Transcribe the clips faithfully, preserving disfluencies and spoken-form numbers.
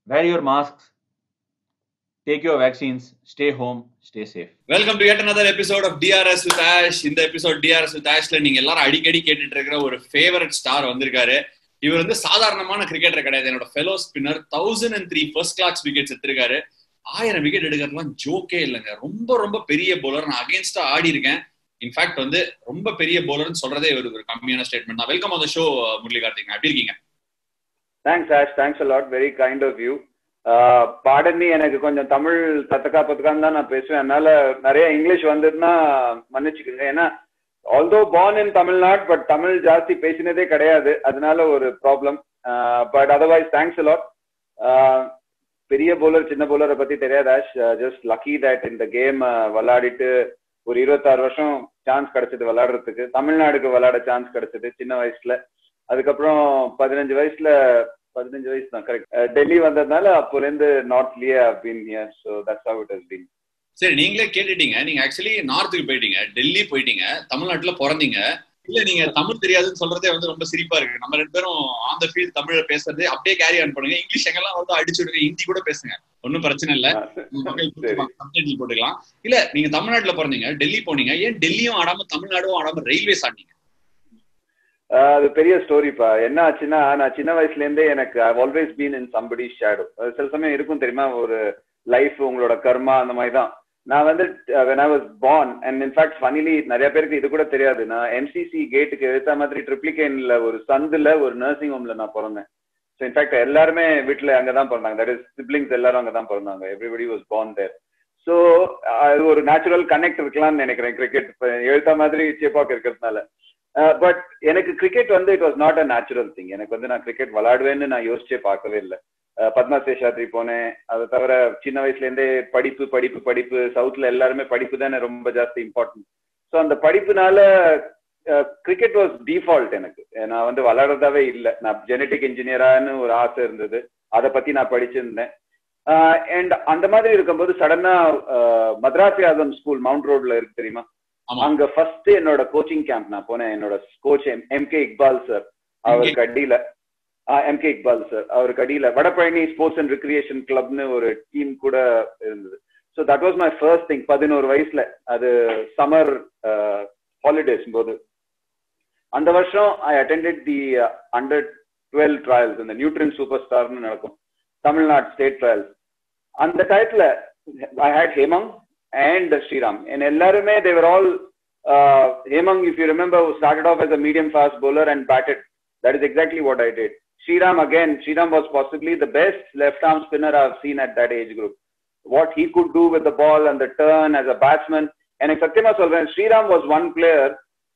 Wear your masks, take your vaccines, stay home, stay safe. Welcome to yet another episode of D R S with Ash. இந்த episode D R S with Ashல நீங்க எல்லாரும் அடிக்கடி கேட்டுட்டு இருக்கிற ஒரு favourite star வந்திருக்காரு. இவர் வந்து சாதாரணமான கிரிக்கெட்டர் கிடையாது. என்னோட fellow spinner thousand and three first class wickets எடுத்திருக்காரு. ஆயிரம் விக்கெட் எடுக்கிறதுலாம் ஜோக்கே இல்லைங்க. ரொம்ப ரொம்ப பெரிய போலர். நான் அகேன்ஸ்டா ஆடி இருக்கேன். இன்ஃபேக்ட் வந்து ரொம்ப பெரிய போலர்னு சொல்றதே ஒரு ஒரு கம்மியான ஸ்டேட்மெண்ட் தான். Welcome on the show Murali Karthik. எப்படி இருக்கீங்க? Thanks Ash, thanks a lot, very kind of you. பாடனி எனக்கு கொஞ்சம் தமிழ் தத்தக்கா பத்துக்கான்னு தான் நான் பேசுவேன். அதனால நிறைய இங்கிலீஷ் வந்ததுன்னா மன்னிச்சுக்குங்க. ஏன்னா although born in Tamil Nadu, but Tamil ஜாஸ்தி பேசினதே கிடையாது, அதனால ஒரு problem. But otherwise thanks a lot. பெரிய போலர் சின்ன போலரை பத்தி தெரியாது ஆஷ். ஜஸ்ட் லக்கி தட் இந்த கேம் விளையாடிட்டு ஒரு இருபத்தாறு வருஷம் சான்ஸ் கிடைச்சது விளையாடுறதுக்கு. தமிழ்நாடுக்கு விளையாட சான்ஸ் கிடைச்சது சின்ன வயசுல. அதுக்கப்புறம் பதினஞ்சு வயசுல பதினஞ்சு வயசு தான் கரெக்ட், டெல்லி வந்ததுனால அப்போலேருந்து நார்த்லயே been here. So that's how it has been. சரி, நீங்களே கேட்டுட்டீங்க. நீங்க ஆக்சுவலி நார்த்துக்கு போயிட்டீங்க, டெல்லி போயிட்டீங்க, தமிழ்நாட்டுல பிறந்தீங்க. இல்ல நீங்க தமிழ் தெரியாதுன்னு சொல்றதே வந்து ரொம்ப சிரிப்பா இருக்கு. நம்ம ரெண்டு பேரும் ஆன் த ஃபீல்ட் தமிழ பேசுறது அப்படியே கேரி ஆன் பண்ணுங்க. இங்கிலீஷ் எங்கெல்லாம் வந்து அடிச்சு விடுங்க, ஹிந்தி கூட பேசுங்க, ஒன்னும் பிரச்சனை இல்ல. சப்டைட்டில் போட்டுக்கலாம். இல்ல நீங்க தமிழ்நாட்டுல பிறந்தீங்க, டெல்லி போனீங்க, ஏன் டெல்லியும் ஆடாம தமிழ்நாடும் ஆடாம ரயில்வேஸ் ஆடினீங்க? அது பெரிய ஸ்டோரிப்பா. என்ன ஆச்சுன்னா, நான் சின்ன வயசுல இருந்தே எனக்கு I always been in somebody shadow. சில சமயம் இருக்கும் தெரியுமா, ஒரு லைஃப் உங்களோட கர்மா அந்த மாதிரி தான். நான் வந்து when I was born, and in fact funnily நிறைய பேருக்கு இது கூட தெரியாது, நான் எம்சிசி கேட்டுக்கு எடுத்த மாதிரி ட்ரிப்ளிகேன்ல ஒரு சந்துல ஒரு நர்சிங் ஹோம்ல நான் பிறந்தேன். ஸோ இன்ஃபேக்ட் எல்லாருமே வீட்டுல அங்கதான் பிறந்தாங்க. தட் இஸ் சிப்ளிங்ஸ் எல்லாரும் அங்கதான் பிறந்தாங்க. Everybody was born there. So அது ஒரு நேச்சுரல் கனெக்ட் இருக்கலாம்னு நினைக்கிறேன் கிரிக்கெட் எழுத்த மாதிரி சேப்பாக்கு இருக்கிறதுனால. பட் எனக்கு கிரிக்கெட் வந்து it was not a natural thing. எனக்கு வந்து நான் கிரிக்கெட் விளையாடுவேன்னு நான் யோசிச்சே பார்க்கவே இல்லை. பத்மா சேஷாத்ரி போனேன். அதை தவிர சின்ன வயசுல இருந்தே படிப்பு படிப்பு படிப்பு சவுத்ல எல்லாருமே படிப்பு தானே ரொம்ப ஜாஸ்தி இம்பார்ட்டன்ட். ஸோ அந்த படிப்புனால கிரிக்கெட் வாஸ் டிஃபால்ட் எனக்கு. நான் வந்து விளையாடுறதாவே இல்லை. நான் ஜெனட்டிக் இன்ஜினியரான்னு ஒரு ஆசை இருந்தது, அதை பத்தி நான் படிச்சிருந்தேன். அண்ட் அந்த மாதிரி இருக்கும்போது சடனா மദ്രാസ് ஆசம் ஸ்கூல் மவுண்ட் ரோட்ல இருக்கு தெரியுமா, அங்க ஃபர்ஸ்ட் என்னோட கோச்சிங் கேம்ப் நான் போனேன். என்னோட coach M K Iqbal sir, அவருக்கு அடியில எம் கே இக்பால் சார் அவருக்கு அடியில வடபழனி ஸ்போர்ட்ஸ் அண்ட் ரிக்ரியேஷன் கிளப்னு ஒரு டீம் கூட இருந்தது. So that was my first thing. பதினோரு வயசுல, அது சம்மர் ஹாலிடேஸ் போது. அந்த வருஷம் I attended the under twelve trials, இந்த நியூட்ரின் சூப்பர் ஸ்டார்னு நடக்கும், தமிழ்நாடு ஸ்டேட் ட்ரையல்ஸ். அந்த டயத்துல I had Hemang and Sriram, and ellarume they were all uh, Hemang, if you remember, started off as a medium fast bowler and batted. That is exactly what I did. Sriram again, Sriram was possibly the best left arm spinner I've seen at that age group. What he could do with the ball and the turn as a batsman, and satyama solven, Sriram was one player.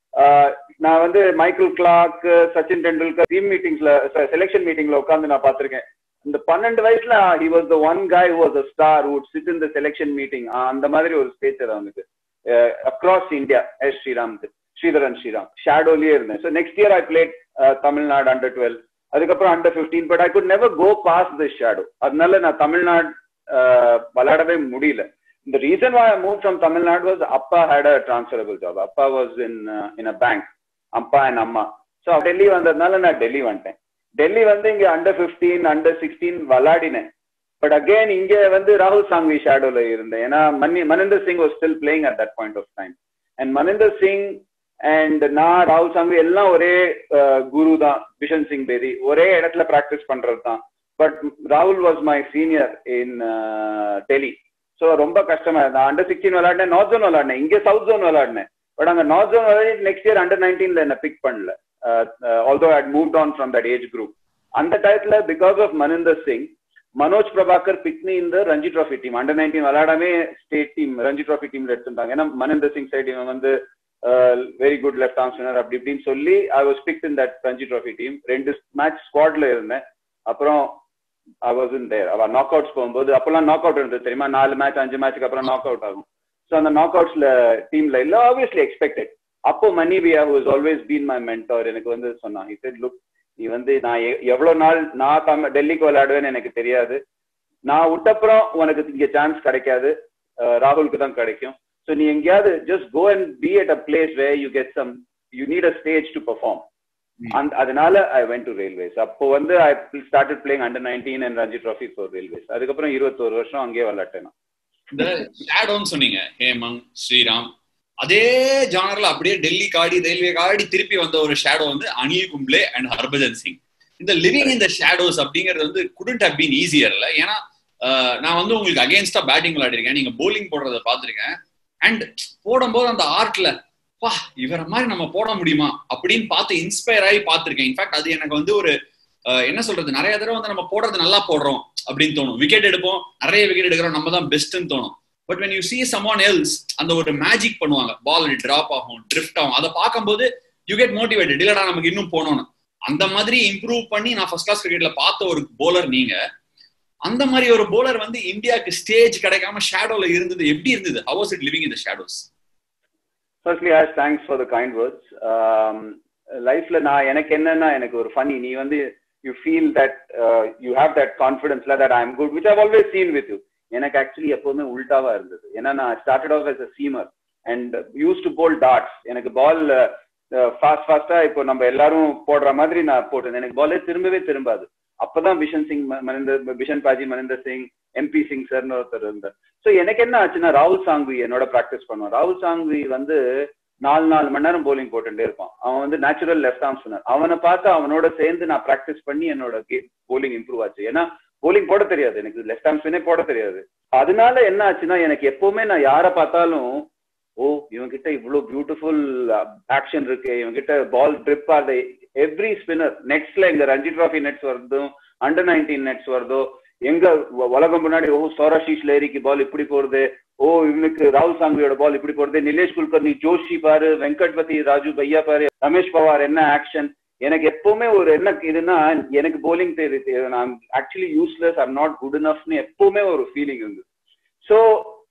na vandu Michael Clark, Sachin Tendulkar team meetings la selection meeting la ukandu na paathiruken. இந்த பன்னெண்டு வயசுல he was the one guy who was a star who would sit in the selection meeting. அந்த மாதிரி ஒரு space அவனுக்கு across India. S Sriram, Sridharan Sriram ஷேடோலயே இருந்தேன். So next year I played Tamil Nadu under twelve, அதுக்கப்புறம் under fifteen. But I could never go past the shadow. அதனால நான் தமிழ்நாடு விளையாடவே முடியல. The reason why I moved from Tamil Nadu was Appa had a transferable job. Appa was in uh, in a bank. Appa and Amma. So Delhi வந்ததுனால நான் டெல்லி வந்துட்டேன். டெல்லி வந்து இங்க under fifteen under sixteen விளையாடினேன். But again இங்க வந்து ராகுல் சாங்வி ஷேடோல இருந்தேன். ஏன்னா Mani Maninder Singh was still playing at that point of time. And Maninder Singh and நான், ராகுல் சாங்வி எல்லாம் ஒரே குரு தான், பிஷன் சிங் பேதி, ஒரே இடத்துல பிராக்டிஸ் பண்றது தான். பட் ராகுல் was my senior in Delhi. So ரொம்ப கஷ்டமா இருந்தேன். அண்டர் சிக்ஸ்டீன் விளையாடினேன், நார்த் ஜோன் விளையாடினேன், இங்கே சவுத் ஜோன் விளையாடினேன். பட் அங்க நார்த் ஜோன் விளையாடி நெக்ஸ்ட் இயர் அண்டர் நைன்டீன்ல என்ன பிக் பண்ணல. Uh, uh, although I had moved on from that age group. And the title, because of Maninder Singh, Manoj Prabhakar picked me in the Ranji Trophy team. Under nineteen Valadame state team, Ranji Trophy team led something. And Maninder Singh side team, and the uh, very good left arm spinner of the team. Solely, I was picked in that Ranji Trophy team. Rendu match squad la irundhen. Aprom I wasn't there. Ava knockouts போகும்போது அப்பெல்லாம் knock out இருந்தது தெரியுமா, நாலு match அஞ்சு மேட்ச்க்கு அப்புறம் knock out ஆகும். So அந்த knock அவுட்ஸ்ல டீம்ல இல்ல, ஆப்வியஸ்லி எக்ஸ்பெக்டட். அப்போ மணிவியா who has always been my mentor எனக்கு வந்து சொன்னான், he said, look, நீ வந்து நான் எவ்வளவு நாள் நான் தமிழ் டெல்லிக்கு விளையாடுவேன்னு எனக்கு தெரியாது, நான் விட்டப்புறம் உனக்கு இங்க சான்ஸ் கிடைக்காது, ராகுலுக்கு தான் கிடைக்கும். ஸோ நீ எங்கேயாவது just go and be at a place where you get some, you need a stage to perform. And அதனால I went to Railways. அப்போ வந்து I started playing under nineteen and Ranji Trophy for Railways. அதுக்கப்புறம் இருபத்தொரு வருஷம் அங்கேயே விளையாட்டேன். இந்த ஷேடோன்னு சொன்னீங்க, ஹேமந்த், ஸ்ரீராம், அதே ஜானர்ல அப்படியே டெல்லி காடி ரயில்வே காடி திருப்பி வந்த ஒரு ஷேடோ வந்து அனில் கும்ப்ளே அண்ட் ஹர்பஜன் சிங். இந்த லிவிங் இன் த ஷேடோஸ் அப்படிங்கிறது வந்து couldn't have been easier இல்ல. ஏன்னா நான் வந்து உங்களுக்கு அகேன்ஸ்டா பேட்டிங் விளையாடிருக்கேன், நீங்க போலிங் போடுறத பாத்திருக்கேன். அண்ட் போடும்போது அந்த ஆர்ட்ல வா இவர மாதிரி நம்ம போட முடியுமா அப்படின்னு பார்த்து இன்ஸ்பயர் ஆகி பார்த்திருக்கேன். இன்ஃபேக்ட் அது எனக்கு வந்து ஒரு என்ன சொல்றது, நிறைய தடவை வந்து நம்ம போடுறது நல்லா போடுறோம் அப்படின்னு தோணும். விக்கெட் எடுப்போம், நிறைய விக்கெட் எடுக்கிறோம், நம்ம தான் பெஸ்ட்னு தோணும். But when you see someone else, அந்த ஒரு மேஜிக் பண்ணுவாங்க, பால் டிராப் ஆகும், ட்ரிஃப்ட் ஆகும், அதை பார்க்கும்போது யூ கெட் மோட்டிவேட்டட், இல்லடா நமக்கு இன்னும் போகணும்னு. அந்த மாதிரி இம்ப்ரூவ் பண்ணி நான் ஃபர்ஸ்ட் கிளாஸ் கிரிக்கெட்ல பார்த்த ஒரு போலர் நீங்க. அந்த மாதிரி ஒரு போலர் வந்து இந்தியாவுக்கு ஸ்டேஜ் கிடைக்காம ஷேடோல இருந்தது எப்படி இருந்தது? How was it living in the shadows? Firstly, Ash, thanks for the kind words. Um, lifeல நான் எனக்கு என்னன்னா எனக்கு ஒரு funny, நீ வந்து you feel that uh, you have that confidence that I am good, which I've always seen with you. எனக்கு actually எப்பவுமே உல்டாவா இருந்தது. ஏன்னா நான் started off as a seamer and used to bowl darts. எனக்கு பால் ஃபாஸ்ட் ஃபாஸ்டா இப்போ நம்ம எல்லாரும் போடுற மாதிரி நான் போட்டேன். எனக்கு பாலே திரும்பவே திரும்பாது. அப்பதான் விஷன் சிங் மனிந்தர், விஷன் பாஜி மனிந்தர் சிங், எம்பி சிங் சார்னு ஒருத்தர் இருந்தார். ஸோ எனக்கு என்ன ஆச்சுன்னா ராகுல் சாங்வி என்னோட ப்ராக்டிஸ் பண்ணுவான். ராகுல் சாங்வி வந்து நாலு நாலு மணி நேரம் போலிங் போட்டுட்டே இருப்பான். அவன் வந்து நேச்சுரல் லெஃப்ட் ஆர்ம் ஸ்பின்னர். அவனை பார்த்து அவனோட சேர்ந்து நான் ப்ராக்டிஸ் பண்ணி என்னோட போலிங் இம்ப்ரூவ் ஆச்சு. ஏன்னா போலிங் போட தெரியாது எனக்கு, லெஃப்ட் ஆர்ம் ஸ்பின்னே போட தெரியாது. அதனால என்ன ஆச்சுன்னா எனக்கு எப்பவுமே நான் யாரை பார்த்தாலும் ஓ இவன் கிட்ட இவ்வளவு பியூட்டிஃபுல் ஆக்ஷன் இருக்கு, இவன் கிட்ட பால் ட்ரிப் ஆகுது. எவ்ரி ஸ்பின்னர் நெட்ஸ்ல எங்க ரஞ்சி டிராஃபி நெட்ஸ் வருதோ, அண்டர் நைன்டீன் நெட்ஸ் வருதோ, எங்க உலகம் முன்னாடி ஓ சௌராஷீஷ் லேரிக்கு பால் இப்படி போறது, ஓ இவனுக்கு ராகுல் சாங்வியோட பால் இப்படி போறது, நிலேஷ் குல்கர்னி, ஜோஷி பாரு, வெங்கட்பதி ராஜு பையா பாரு, ரமேஷ் பவார் என்ன ஆக்ஷன். எனக்கு எப்பவுமே ஒரு என்ன இதுன்னா எனக்கு போலிங் தெரியுது, நான் actually useless, I'm not good இனஃப்னு எப்பவுமே ஒரு ஃபீலிங் இருந்தது. ஸோ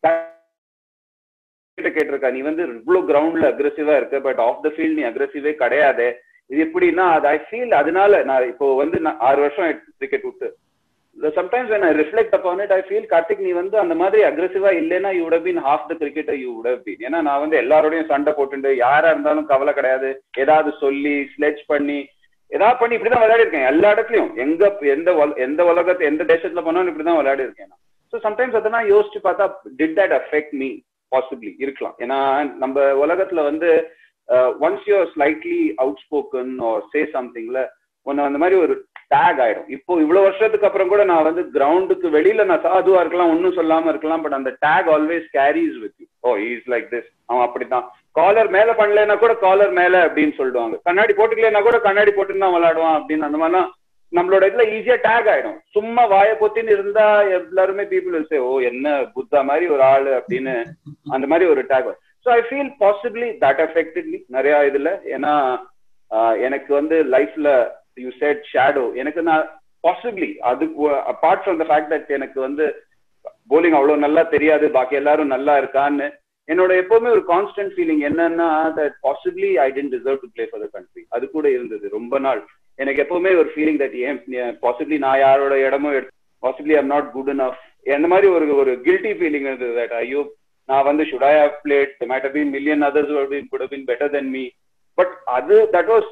கேட்டிருக்கா நீ வந்து இவ்வளவு கிரவுண்ட்ல அக்ரெசிவா இருக்க, பட் ஆஃப் த ஃபீல்ட் நீ அக்ரெசிவே கிடையாது, இது எப்படின்னா அது ஐ ஃபீல். அதனால நான் இப்போ வந்து நான் ஆறு வருஷம் கிரிக்கெட் விட்டு sometimes when I reflect upon it, I feel Karthik நீ வந்து அந்த மாதிரி அக்ரெசிவா இல்லைன்னா you would have been half the cricketer you would have been. ஏன்னா நான் வந்து எல்லாரோடையும் சண்டை போட்டுட்டு யாரா இருந்தாலும் கவலை கிடையாது, ஏதாவது சொல்லி ஸ்லெட்ச் பண்ணி ஏதாவது பண்ணி இப்படிதான் விளையாடி இருக்கேன் எல்லா இடத்துலயும். எங்க எந்த எந்த உலகத்தை எந்த தேசத்துல போனாலும் இப்படிதான் விளையாடி இருக்கேன். ஸோ சம்டைம்ஸ் அதெல்லாம் யோசிச்சு பார்த்தா did that affect me? Possibly இருக்கலாம். ஏன்னா நம்ம உலகத்துல வந்து once you are slightly out spoken or say சம்திங்ல ஒன்னு அந்த மாதிரி ஒரு டேக் ஆயிடும். இப்போ இவ்வளவு வருஷத்துக்கு அப்புறம் கூட நான் வந்து கிரவுண்டுக்கு வெளியில நான் சாதுவா இருக்கலாம், ஒன்னும் சொல்லாம இருக்கலாம், பட் அந்த tag always carries with you. Oh is like this, அவன் அப்படித்தான். காலர் மேல பண்ணலன்னா கூட காலர் மேல அப்படின்னு சொல்லுவாங்க, கண்ணாடி போட்டுக்கலன்னா கூட கண்ணாடி போட்டுன்னு தான் விளையாடுவான் அப்படின்னு. அந்த மாதிரிலாம் நம்மளோட இதுல ஈஸியா டேக் ஆயிடும். சும்மா வாய பொத்தின்னு இருந்தா எல்லாருமே பீப்புள் வில் சே ஓ என்ன புத்தா மாதிரி ஒரு ஆளு அப்படின்னு, அந்த மாதிரி ஒரு tag. So I feel possibly that affected me நிறைய இதுல. ஏன்னா எனக்கு வந்து லைஃப்ல யூ செட் ஷேடோ, எனக்கு நான் பாசிபிளி அது apart from the fact that எனக்கு வந்து போலிங் அவ்வளவு நல்லா தெரியாது, பாக்கி எல்லாரும் நல்லா இருக்கான்னு என்னோட எப்பவுமே ஒரு கான்ஸ்டன்ட் ஃபீலிங் என்னன்னா that possibly I didn't deserve to play for the country. அது கூட இருந்தது ரொம்ப நாள். எனக்கு எப்பவுமே ஒரு ஃபீலிங் தட் ஏன் பாசிபிளி நான் யாரோட இடமோ possibly I'm not good enough, அந்த மாதிரி ஒரு ஒரு கில்ட்டி ஃபீலிங் இருந்தது. தட் ஐயோ நான் வந்து should I have played, there might have been million others who have been, could have been better than me. But அது that was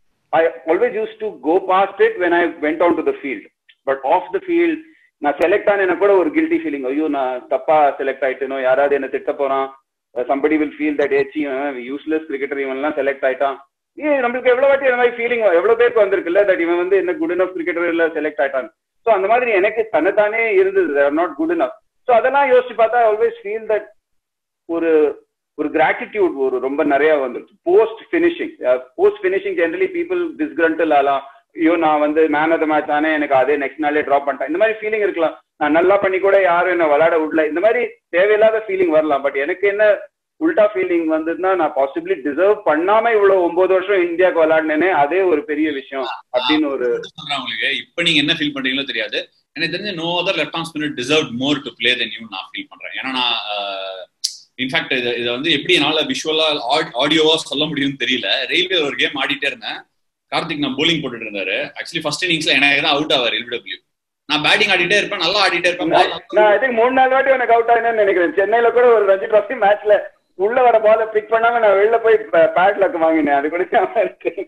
I always used to go past it when I went on to the field. But off the field நான் select ஆன கூட ஒரு guilty feeling, ஐயோ நான் தப்பா select ஆயிட்டேனோ, யாராவது என்ன திட்ட போறான், somebody will feel that ஏச்சி யூஸ்லெஸ் கிரிக்கெட்டர் இவன் எல்லாம் செலக்ட் ஆயிட்டான். ஏ நம்மளுக்கு எவ்வளவு வாட்டி அந்த மாதிரி ஃபீலிங் எவ்வளவு பேருக்கு வந்திருக்குல்ல, தட் இவன் வந்து என்ன குட் இனஃப் கிரிக்கெட்டர் இல்ல செலக்ட் ஆயிட்டான். ஸோ அந்த மாதிரி எனக்கு தன்னைத்தானே இருந்தது, ஐ am not good enough. So அதெல்லாம் யோசிச்சு பார்த்தா ஐ ஆல்வேஸ் ஃபீல் தட் ஒரு ஒரு கிராட்டிடியூட் ஒரு ரொம்ப நிறைய வந்துருக்கு. Post finishing post finishing generally people disgruntled ஆகலாம், ஐயோ நான் வந்து மேன் ஆஃப் த மேட்ச் ஆனே எனக்கு அதே நெக்ஸ்ட் நாளே ட்ராப் பண்ணிட்டேன், இந்த மாதிரி ஃபீலிங் இருக்கலாம். நான் நல்லா பண்ணி கூட யாரும் என்ன விளையாட விடல, இந்த மாதிரி தேவையில்லாத ஃபீலிங் வரலாம். பட் எனக்கு என்ன உல்டா ஃபீலிங் வந்ததுன்னா நான் பாசிபிளி டிசர்வ் பண்ணாம இவ்வளவு ஒன்பது வருஷம் இந்தியாவுக்கு விளையாடினேனே அதே ஒரு பெரிய விஷயம் அப்படின்னு ஒரு சொல்றேன் உங்களுக்கு. இப்ப நீங்க என்ன ஃபீல் பண்றீங்களோ தெரியாது, எனக்கு தெரிஞ்ச no other left arm spinner deserve more to play then you நான் ஃபீல் பண்றேன். ஏன்னா நான் இன்ஃபேக்ட் இதை இதை வந்து எப்படி என்னால விஷுவலா ஆடியோவா சொல்ல முடியும்னு தெரியல. ரயில்வே ஒரு கேம் ஆடிட்டே இருந்தேன், கார்த்திக் நான் போலிங் போட்டுட்டு இருந்தாரு. ஆக்சுவலி ஃபர்ஸ்ட் இன்னிங்ஸ்ல எனக்கு தான் அவுட் ஆவார் எல்பிடபிள்யூ. நான் பேட்டிங் ஆடிட்டே இருப்பேன், நல்லா ஆடிட்டே இருப்பேன். நான் ஐ திங்க் மூணு நாலு வாட்டி எனக்கு அவுட் ஆயினேன்னு நினைக்கிறேன். சென்னையில கூட ஒரு ரஞ்சி டிராஃபி மேட்ச்ல உள்ள வர பால பிக் பண்ணாம நான் வெளில போய் பேட் லக் வாங்கினேன். அது கூட இருக்கு.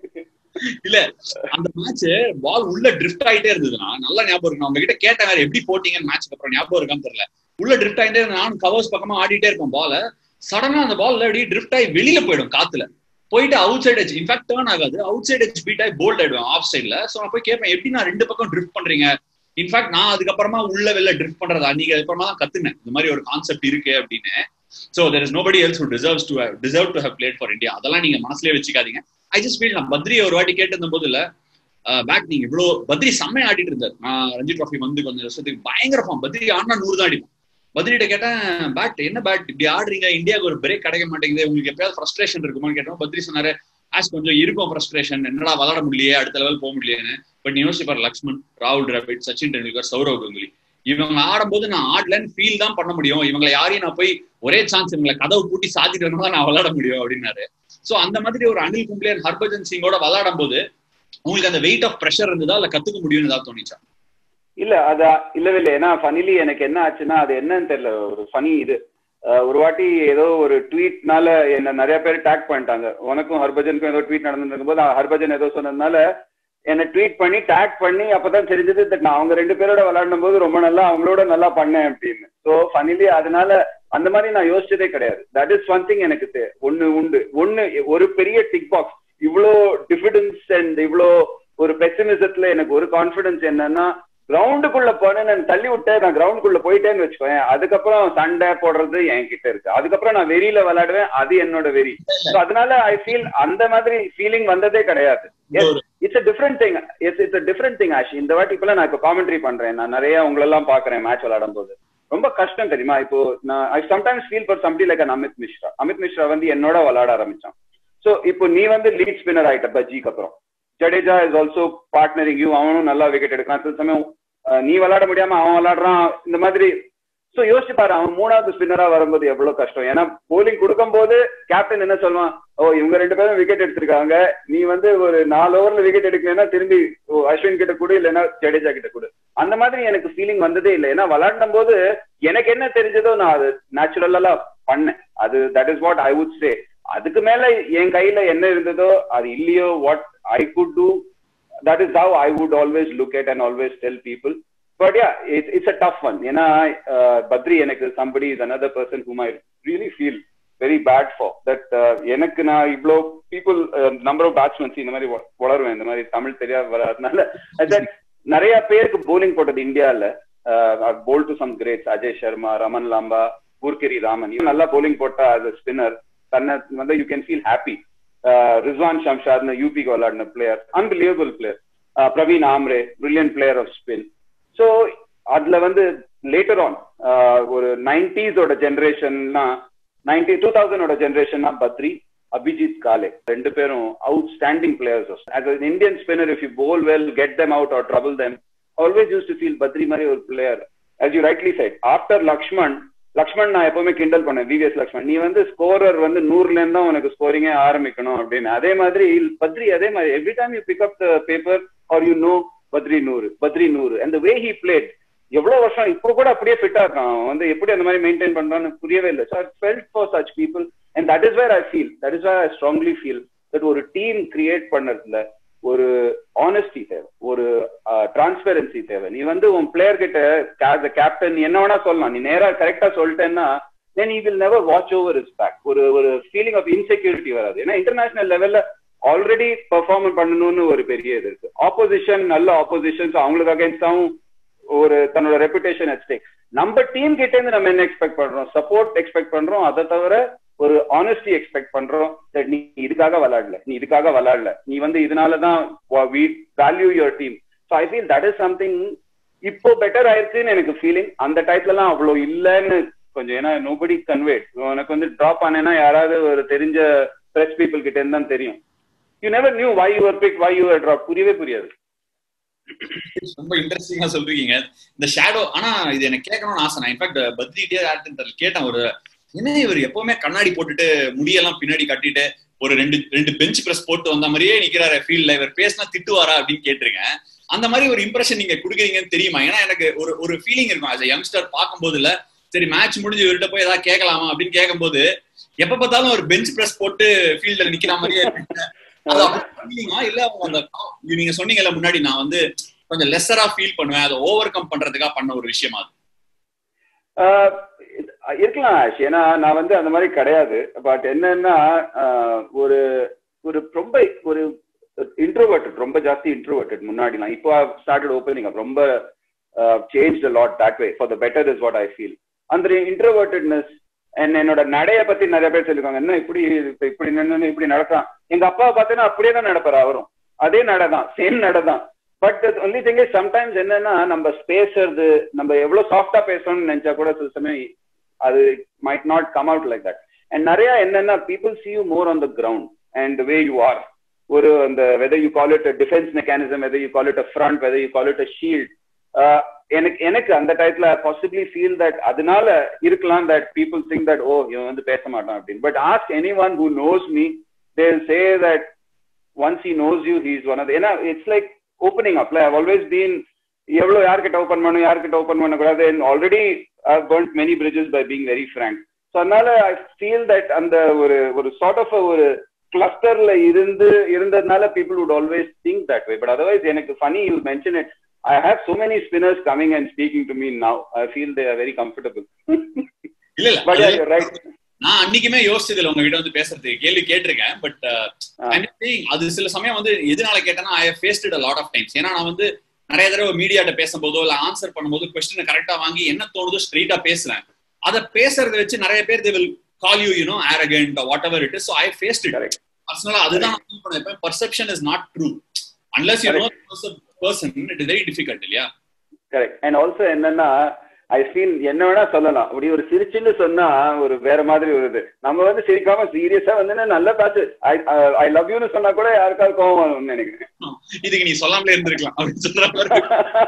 இல்ல அந்த மேட்ச் பால் உள்ள ட்ரிஃப்ட் ஆயிட்டே இருந்ததுன்னா நல்லா ஞாபகம் இருக்கு. நான் உங்ககிட்ட கேட்டேன் வேற எப்படி போட்டீங்கன்னு மேட்ச்க்கு அப்புறம், ஞாபகம் இருக்கான்னு தெரியல. உள்ள ட்ரிஃப்ட் ஆயிட்டே நானும் கவர்ஸ் பக்கமா ஆடிட்டே இருப்பேன் பால. சடனா அந்த பால் அப்படி ட்ரிஃப்ட் ஆகி வெளியில போயிடும் காத்துல, போயிட்டு outside edge, in fact turn ஆகாது, அவுட் சைட் எட்ஜ் பீட் ஆகி போல்ட் ஆயிடுவேன் ஆஃப் சைட்ல. சோ நான் போய் கேட்பேன் எப்படி நான் ரெண்டு பக்கம் ட்ரிஃப்ட் பண்றீங்க. இன்ஃபேக்ட் நான் அதுக்கப்புறமா உள்ள வெளில ட்ரிஃப்ட் பண்றது அன்னைக்கு அப்புறமா தான் கத்துனேன் இந்த மாதிரி ஒரு கான்செப்ட் இருக்கு அப்படின்னு. So there is nobody else who deserves to have, deserve to have played for India. அதெல்லாம் நீங்க மனசுலயே வச்சுக்காதீங்க. I just feel நான் பத்ரியை ஒரு வாட்டி கேட்டு இருந்த போது இல்ல பேக் நீங்க இவ்வளோ பத்ரி செம்மையா ஆடிட்டு இருந்தார். நான் ரஞ்சி ட்ராஃபி வந்து கொஞ்சம் வருஷத்துக்கு பயங்கர ஃபார்ம், பத்ரி ஆடினா நூறு தான் அடிப்போம். பத்ரிகிட்ட கேட்டேன் பேட் என்ன பேட் இப்படி ஆடுறீங்க, இந்தியாவுக்கு ஒரு பிரேக் கிடைக்க மாட்டேங்குது, உங்களுக்கு எப்பயாவது ஃப்ரஸ்ட்ரேஷன் இருக்குமான்னு கேட்டோம். பத்ரி சொன்னாரு ஆஸ் கொஞ்சம் இருக்கும் ஃப்ரஸ்ட்ரேஷன், என்னடா விளாட முடியலையே, அடுத்த லெவல் போக முடியலையேன்னு. பட் யோசிப்பார் லக்ஷ்மண், ராகுல் டிராவிட், சச்சின் டெண்டுல்கர், சௌரவ் கங்குலி இவங்க ஆடும்போது நான் ஆடலன்னு ஃபீல் தான் பண்ண முடியும். இவங்களை யாரையும் நான் போய் ஒரே சான்ஸ் இவங்களை கதவு பூட்டி சாத்திட்டு வரணும் தான் நான் விளையாட முடியும் அப்படின்னாரு. சோ அந்த மாதிரி ஒரு அனில் கும்ப்ளே, ஹர்பஜன் சிங்கோட விளையாடும் போது உங்களுக்கு அந்த வெயிட் ஆஃப் பிரஷர் இருந்ததா இல்ல கத்துக்க முடியும்னு ஏதாவது தோணிச்சா? இல்ல அது இல்லவே இல்லை. ஏன்னா ஃபனிலி எனக்கு என்ன ஆச்சுன்னா அது என்னன்னு தெரியல, ஒரு ஃபனி இது. ஒரு வாட்டி ஏதோ ஒரு ட்வீட்னால என்ன நிறைய பேர் டேக் பண்ணிட்டாங்க. உனக்கும் ஹர்பஜனுக்கும் ஏதோ ட்வீட் நடந்துருக்கும் போது ஹர்பஜன் ஏதோ சொன்னதுனால என்ன ட்வீட் பண்ணி டேக் பண்ணி அப்பதான் தெரிஞ்சது நான் அவங்க ரெண்டு பேரோட விளையாடும் போது ரொம்ப நல்லா அவங்களோட நல்லா பண்ணேன் அப்படின்னு. ஸோ ஃபனிலி அதனால அந்த மாதிரி நான் யோசிச்சதே கிடையாது. தட் இஸ் ஒன் திங் எனக்கு ஒன்னு உண்டு. ஒன்னு ஒரு பெரிய டிக் பாக்ஸ், இவ்வளோ டிஃபிடன்ஸ் அண்ட் இவ்வளோ ஒரு பெசிமிசத்துல எனக்கு ஒரு கான்பிடன்ஸ் என்னன்னா கிரவுண்டுக்குள்ள போனேன், நான் தள்ளி விட்டேன், நான் கிரவுண்டுக்குள்ள போயிட்டேன்னு வச்சுக்கோங்க, அதுக்கப்புறம் சண்டை போடுறது என்கிட்ட இருக்கு. அதுக்கப்புறம் நான் வெறியில விளையாடுவேன், அது என்னோட வெறி. அதனால ஐ ஃபீல் அந்த மாதிரி ஃபீலிங் வந்ததே கிடையாது. It's a different thing. It's it's a different thing Ash. இந்த வாட்டி இப்ப நான் இப்ப காமெண்ட்ரி பண்றேன், நான் நிறைய உங்களெல்லாம் பாக்குறேன் மேட்ச் விளையாடும் போது. ரொம்ப கஷ்டம் தெரியுமா. இப்போ நான் I sometimes feel for somebody like an Amit Mishra. Amit Mishra வந்து என்னோட விளையாட ஆரம்பிச்சான். சோ இப்போ நீ வந்து லீட் ஸ்பின்னர் ஆயிட்ட பஜ்ஜிக்கு அப்புறம். Jadeja is also partnering you. அவனும் நல்லா விக்கெட் எடுக்கான். சில சமயம் நீ விளையாட முடியாம அவன் விளையாடுறான் இந்த மாதிரி. சோ யோசிச்சு பாரு, அவன் மூணாவது ஸ்பின்னரா வரும்போது எவ்வளவு கஷ்டம். ஏன்னா போலிங் கொடுக்கும் போது கேப்டன் என்ன சொல்லுவான், ஓ இவங்க ரெண்டு பேரும் விக்கெட் எடுத்திருக்காங்க, நீ வந்து ஒரு நாலு ஓவர்ல விக்கெட் எடுக்கலன்னா திரும்பி அஸ்வின் கிட்ட கூட இல்லைன்னா ஜடேஜா கிட்ட கூட. அந்த மாதிரி எனக்கு ஃபீலிங் வந்ததே இல்லை. ஏன்னா விளையாடும் போது எனக்கு என்ன தெரிஞ்சதோ நான் அது நேச்சுரலா பண்ணேன். அது that is what I would say. அதுக்கு மேல என் கையில என்ன இருந்ததோ அது இல்லையோ, what I could do, that is how I would always look at and always tell people. But yeah, it, it's a tough one. You know, uh, Badri enak somebody is another person whom I really feel very bad for. That enak na ivlo people uh, number of batsmen இந்த மாதிரி வளருவேன், இந்த மாதிரி தமிழ் தெரியாத வரதுனால that நிறைய பேருக்கு bowling போட்டது இந்தியால. I bowled to some greats, Ajay Sharma, Raman Lamba, Gurkeri Raman. இவன் நல்லா bowling போட்டா as a spinner தன்னை வந்து you can feel happy. Uh, Rizwan Shamshad, U P violaadna player, unbelievable player. uh, Praveen Amre, brilliant player of spin. So adla vandu later on ஒரு nineties oda generation na ninety two thousand oda generation na Badri, Abhijit Kale rendu perum outstanding players. As an Indian spinner, if you bowl well, get them out or trouble them, always used to feel Badri mari or player. As you rightly said, after Lakshman Lakshman நான் எப்பவுமே கிண்டல் பண்ணேன், VVS Lakshman நீ வந்து scorer வந்து நூறுல இருந்தா உனக்கு ஸ்கோரிங்கே ஆரம்பிக்கணும் அப்படின்னு. அதே மாதிரி பத்ரி அதே மாதிரி every time you pick up the paper or you know Badri நூறு பத்ரி நூறு and the way he played. எவ்வளவு வருஷம் இப்போ கூட அப்படியே ஃபிட்டா இருக்கான், வந்து எப்படி அந்த மாதிரி மெயின்டைன் பண்றான்னு புரியவே இல்லை. So I felt for such people and that is where I feel that is where I strongly feel that ஒரு டீம் கிரியேட் பண்ணதுல ஒரு ஆனஸ்டி தேவை, ஒரு டிரான்ஸ்பெரன்சி தேவை. நீ வந்து உன் பிளேயர் கிட்ட கேப்டன் என்ன வேணா சொல்லலாம், நீ நேரா கரெக்டா சொல்லிட்டேன்னா then he will never watch over his back. ஒரு ஒரு ஃபீலிங் ஆஃப் இன்செக்யூரிட்டி வராது. ஏன்னா இன்டர்நேஷனல் லெவல்ல ஆல்ரெடி பெர்ஃபார்ம் பண்ணணும்னு ஒரு பெரிய இது இருக்கு. ஆப்போசிஷன் நல்ல ஆப்போசிஷன்ஸ் அவங்களுக்கு அகேன்ஸ்டாவும் ஒரு தன்னோட ரெப்புடேஷன் அட் ஸ்டேக். நம்ம டீம் கிட்ட இருந்து நம்ம என்ன எக்ஸ்பெக்ட் பண்றோம், சப்போர்ட் எக்ஸ்பெக்ட் பண்றோம், அதை தவிர ஒரு ஆனஸ்டி எக்ஸ்பெக்ட் பண்றோம். நீ இதுக்காக விளையாடல, நீ இதுக்காக விளையாடல, நீ வந்து இதனாலதான் we value your team. So I feel that is something இப்போ பெட்டர் ஆயிருக்குன்னு எனக்கு ஃபீலிங். அந்த டைப்ல எல்லாம் அவ்வளவு இல்லைன்னு கொஞ்சம், ஏன்னா நோபடி கன்வேட். உனக்கு வந்து டிராப் ஆனேன்னா யாராவது ஒரு தெரிஞ்ச பிரஸ் பீப்புள் கிட்ட இருந்து தான் தெரியும். You never knew why you were picked, why you were dropped. புரியவே புரியாது. ரொம்ப இன்ட்ரெஸ்டிங்கா சொல்றீங்க இந்த ஷேடோ. ஆனா இது எனக்கு கேட்கணும்னு ஆசை. நான் இன்ஃபேக்ட் பத்ரி கேட்டேன், ஒரு என்ன இவர் எப்பவுமே கண்ணாடி போட்டுட்டு முடியெல்லாம் பின்னாடி கட்டிட்டு ஒரு ரெண்டு ரெண்டு பெஞ்ச் பிரஸ் போட்டு வந்த மாதிரியே நிக்கிறாரு ஃபீல்ட்ல, இவர் பேசினா திட்டுவாரா அப்படின்னு கேட்டிருக்கேன். அந்த மாதிரி ஒரு இம்ப்ரெஷன் நீங்க குடுக்குறீங்கன்னு தெரியுமா? ஏன்னா எனக்கு ஒரு ஒரு ஃபீலிங் இருக்கும் ஆஸ் எ யங்ஸ்டர் பார்க்கும்போது, இல்ல சரி மேட்ச் முடிஞ்சு இவர்கிட்ட போய் ஏதாவது கேட்கலாமா அப்படின்னு கேட்கும் போது எப்ப பார்த்தாலும் ஒரு பெஞ்ச் பிரஸ் போட்டு ஃபீல்ட்ல நிக்கிற மாதிரியே இருக்கு. இல்ல அந்த நீங்க சொன்னீங்கல்ல முன்னாடி நான் வந்து கொஞ்சம் லெஸ்ஸரா ஃபீல் பண்ணுவேன், அதை ஓவர் கம் பண்றதுக்காக பண்ண ஒரு விஷயமா இருக்கலாம் ஆஷ். ஏன்னா நான் வந்து அந்த மாதிரி கிடையாது. பட் என்னன்னா ஒரு ஒரு ரொம்ப ஒரு இன்ட்ரோவர்ட்டட், ரொம்ப ஜாஸ்தி இன்ட்ரோவர்ட்டட் முன்னாடிலாம். இப்போ ஸ்டார்டட் ஓப்பனிங் அப், ரொம்ப change a lot that way for the better is what I feel. அந்த இன்ட்ரோவர்ட்டட்னஸ் என்னோட நடைய பத்தி நிறைய பேர் சொல்லிருக்காங்க, என்ன இப்படி இப்படி நின்று இப்படி நடக்கான். எங்க அப்பாவை பார்த்தீங்கன்னா அப்படியே தான் நடப்பாரு அவரும், அதே நடதான், சேம் நடதான். But only thing is sometimes என்னன்னா நம்ம பேசுறது, நம்ம எவ்வளவு சாஃப்டா பேசணும்னு நினைச்சா கூட சில சமயம் அது might not come out like that. And நிறைய என்னன்னா people see you more on the ground and the way you are. ஒரு அந்த whether you call it a defense mechanism, whether you call it a front, whether you call it a shield. எனக்கு எனக்கு அந்த டைப்ல possibly feel that அதனால இருக்கலாம் that people think that oh இவன் வந்து பேச மாட்டான் அப்படின்னு. But ask anyone who knows me, they'll say that once he knows you, he's one of the, ஏன்னா it's like opening up. Like I've always been எவ்வளவு யார்கிட்ட ஓப்பன் பண்ணும் யார்கிட்ட ஓப்பன் பண்ணக்கூடாது, and already I've burnt many bridges by being very frank. So அதனால I feel that அந்த ஒரு ஒரு sort of ஒரு கிளஸ்டர்ல இருந்து இருந்ததுனால people would always think that way. But otherwise எனக்கு funny you mention it, I have so many spinners coming and speaking to me now. I feel they are very comfortable. இல்ல இல்ல but yeah, you're right. நான் அன்னைக்குமே யோசிச்சதுல உங்ககிட்ட வந்து பேசுறதுக்கு கேள்வி கேட்டிருக்கேன். But அது சில சமயம் வந்து எதனால கேட்டேன்னா I have faced it a lot of times. ஏன்னா நான் வந்து நிறைய தடவை மீடியாட்ட பேசும்போதோ இல்ல ஆன்சர் பண்ணும்போது கொஸ்டினை கரெக்டா வாங்கி என்ன தோணுதோ ஸ்ட்ரெயிட்டா பேசுறேன். அதை பேசுறதை வச்சு நிறைய பேர் they will call you you know arrogant or whatever it is. So I faced it. Personally அதுதான் நான் ஃபீல் பண்ணேன். Perception is not true unless you know the person. It is very difficult. இல்லையா? Correct. And also என்னன்னா I feel என்ன வேணா சொல்லலாம், அப்படி ஒரு சிரிச்சுன்னு சொன்னா ஒரு வேற மாதிரி வருது. நம்ம வந்து சிரிக்காம சீரியஸா வந்து நல்லா பார்த்து ஐ லவ் யூன்னு சொன்னா கூட யாருக்காவது கோவம் வரும்னு நினைக்கிறேன். இதுக்கு நீ சொல்லாமலே இருந்திருக்கலாம் அப்படின்னு சொல்ற மாதிரி.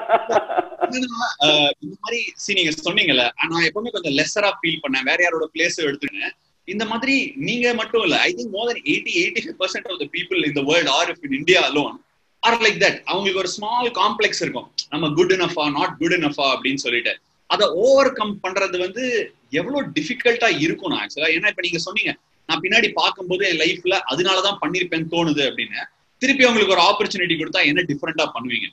இந்த மாதிரி சி நீங்க சொன்னீங்கல்ல, நான் எப்பவுமே கொஞ்சம் லெஸ்ஸரா ஃபீல் பண்ணேன், வேற யாரோட பிளேஸ் எடுத்துக்கினேன். இந்த மாதிரி நீங்க மட்டும் இல்ல, I think more than eighty eighty five percent of the people in the world are if in India alone are like that. அவங்களுக்கு ஒரு ஸ்மால் காம்ப்ளெக்ஸ் இருக்கும், நம்ம good enough not good enough அப்படின்னு சொல்லிட்டு. அதை ஓவர் கம் பண்றது வந்து எவ்வளவு டிஃபிகல்ட்டா இருக்கும் ஆக்சுவலா. ஏன்னா இப்ப நீங்க சொன்னீங்க நான் பின்னாடி பார்க்கும்போது என் லைஃப்ல அதனாலதான் பண்ணிருப்பேன்னு தோணுது அப்படின்னு. திருப்பி உங்களுக்கு ஒரு ஆப்பர்ச்சுனிட்டி கொடுத்தா என்ன டிஃபரெண்டா பண்ணுவீங்க?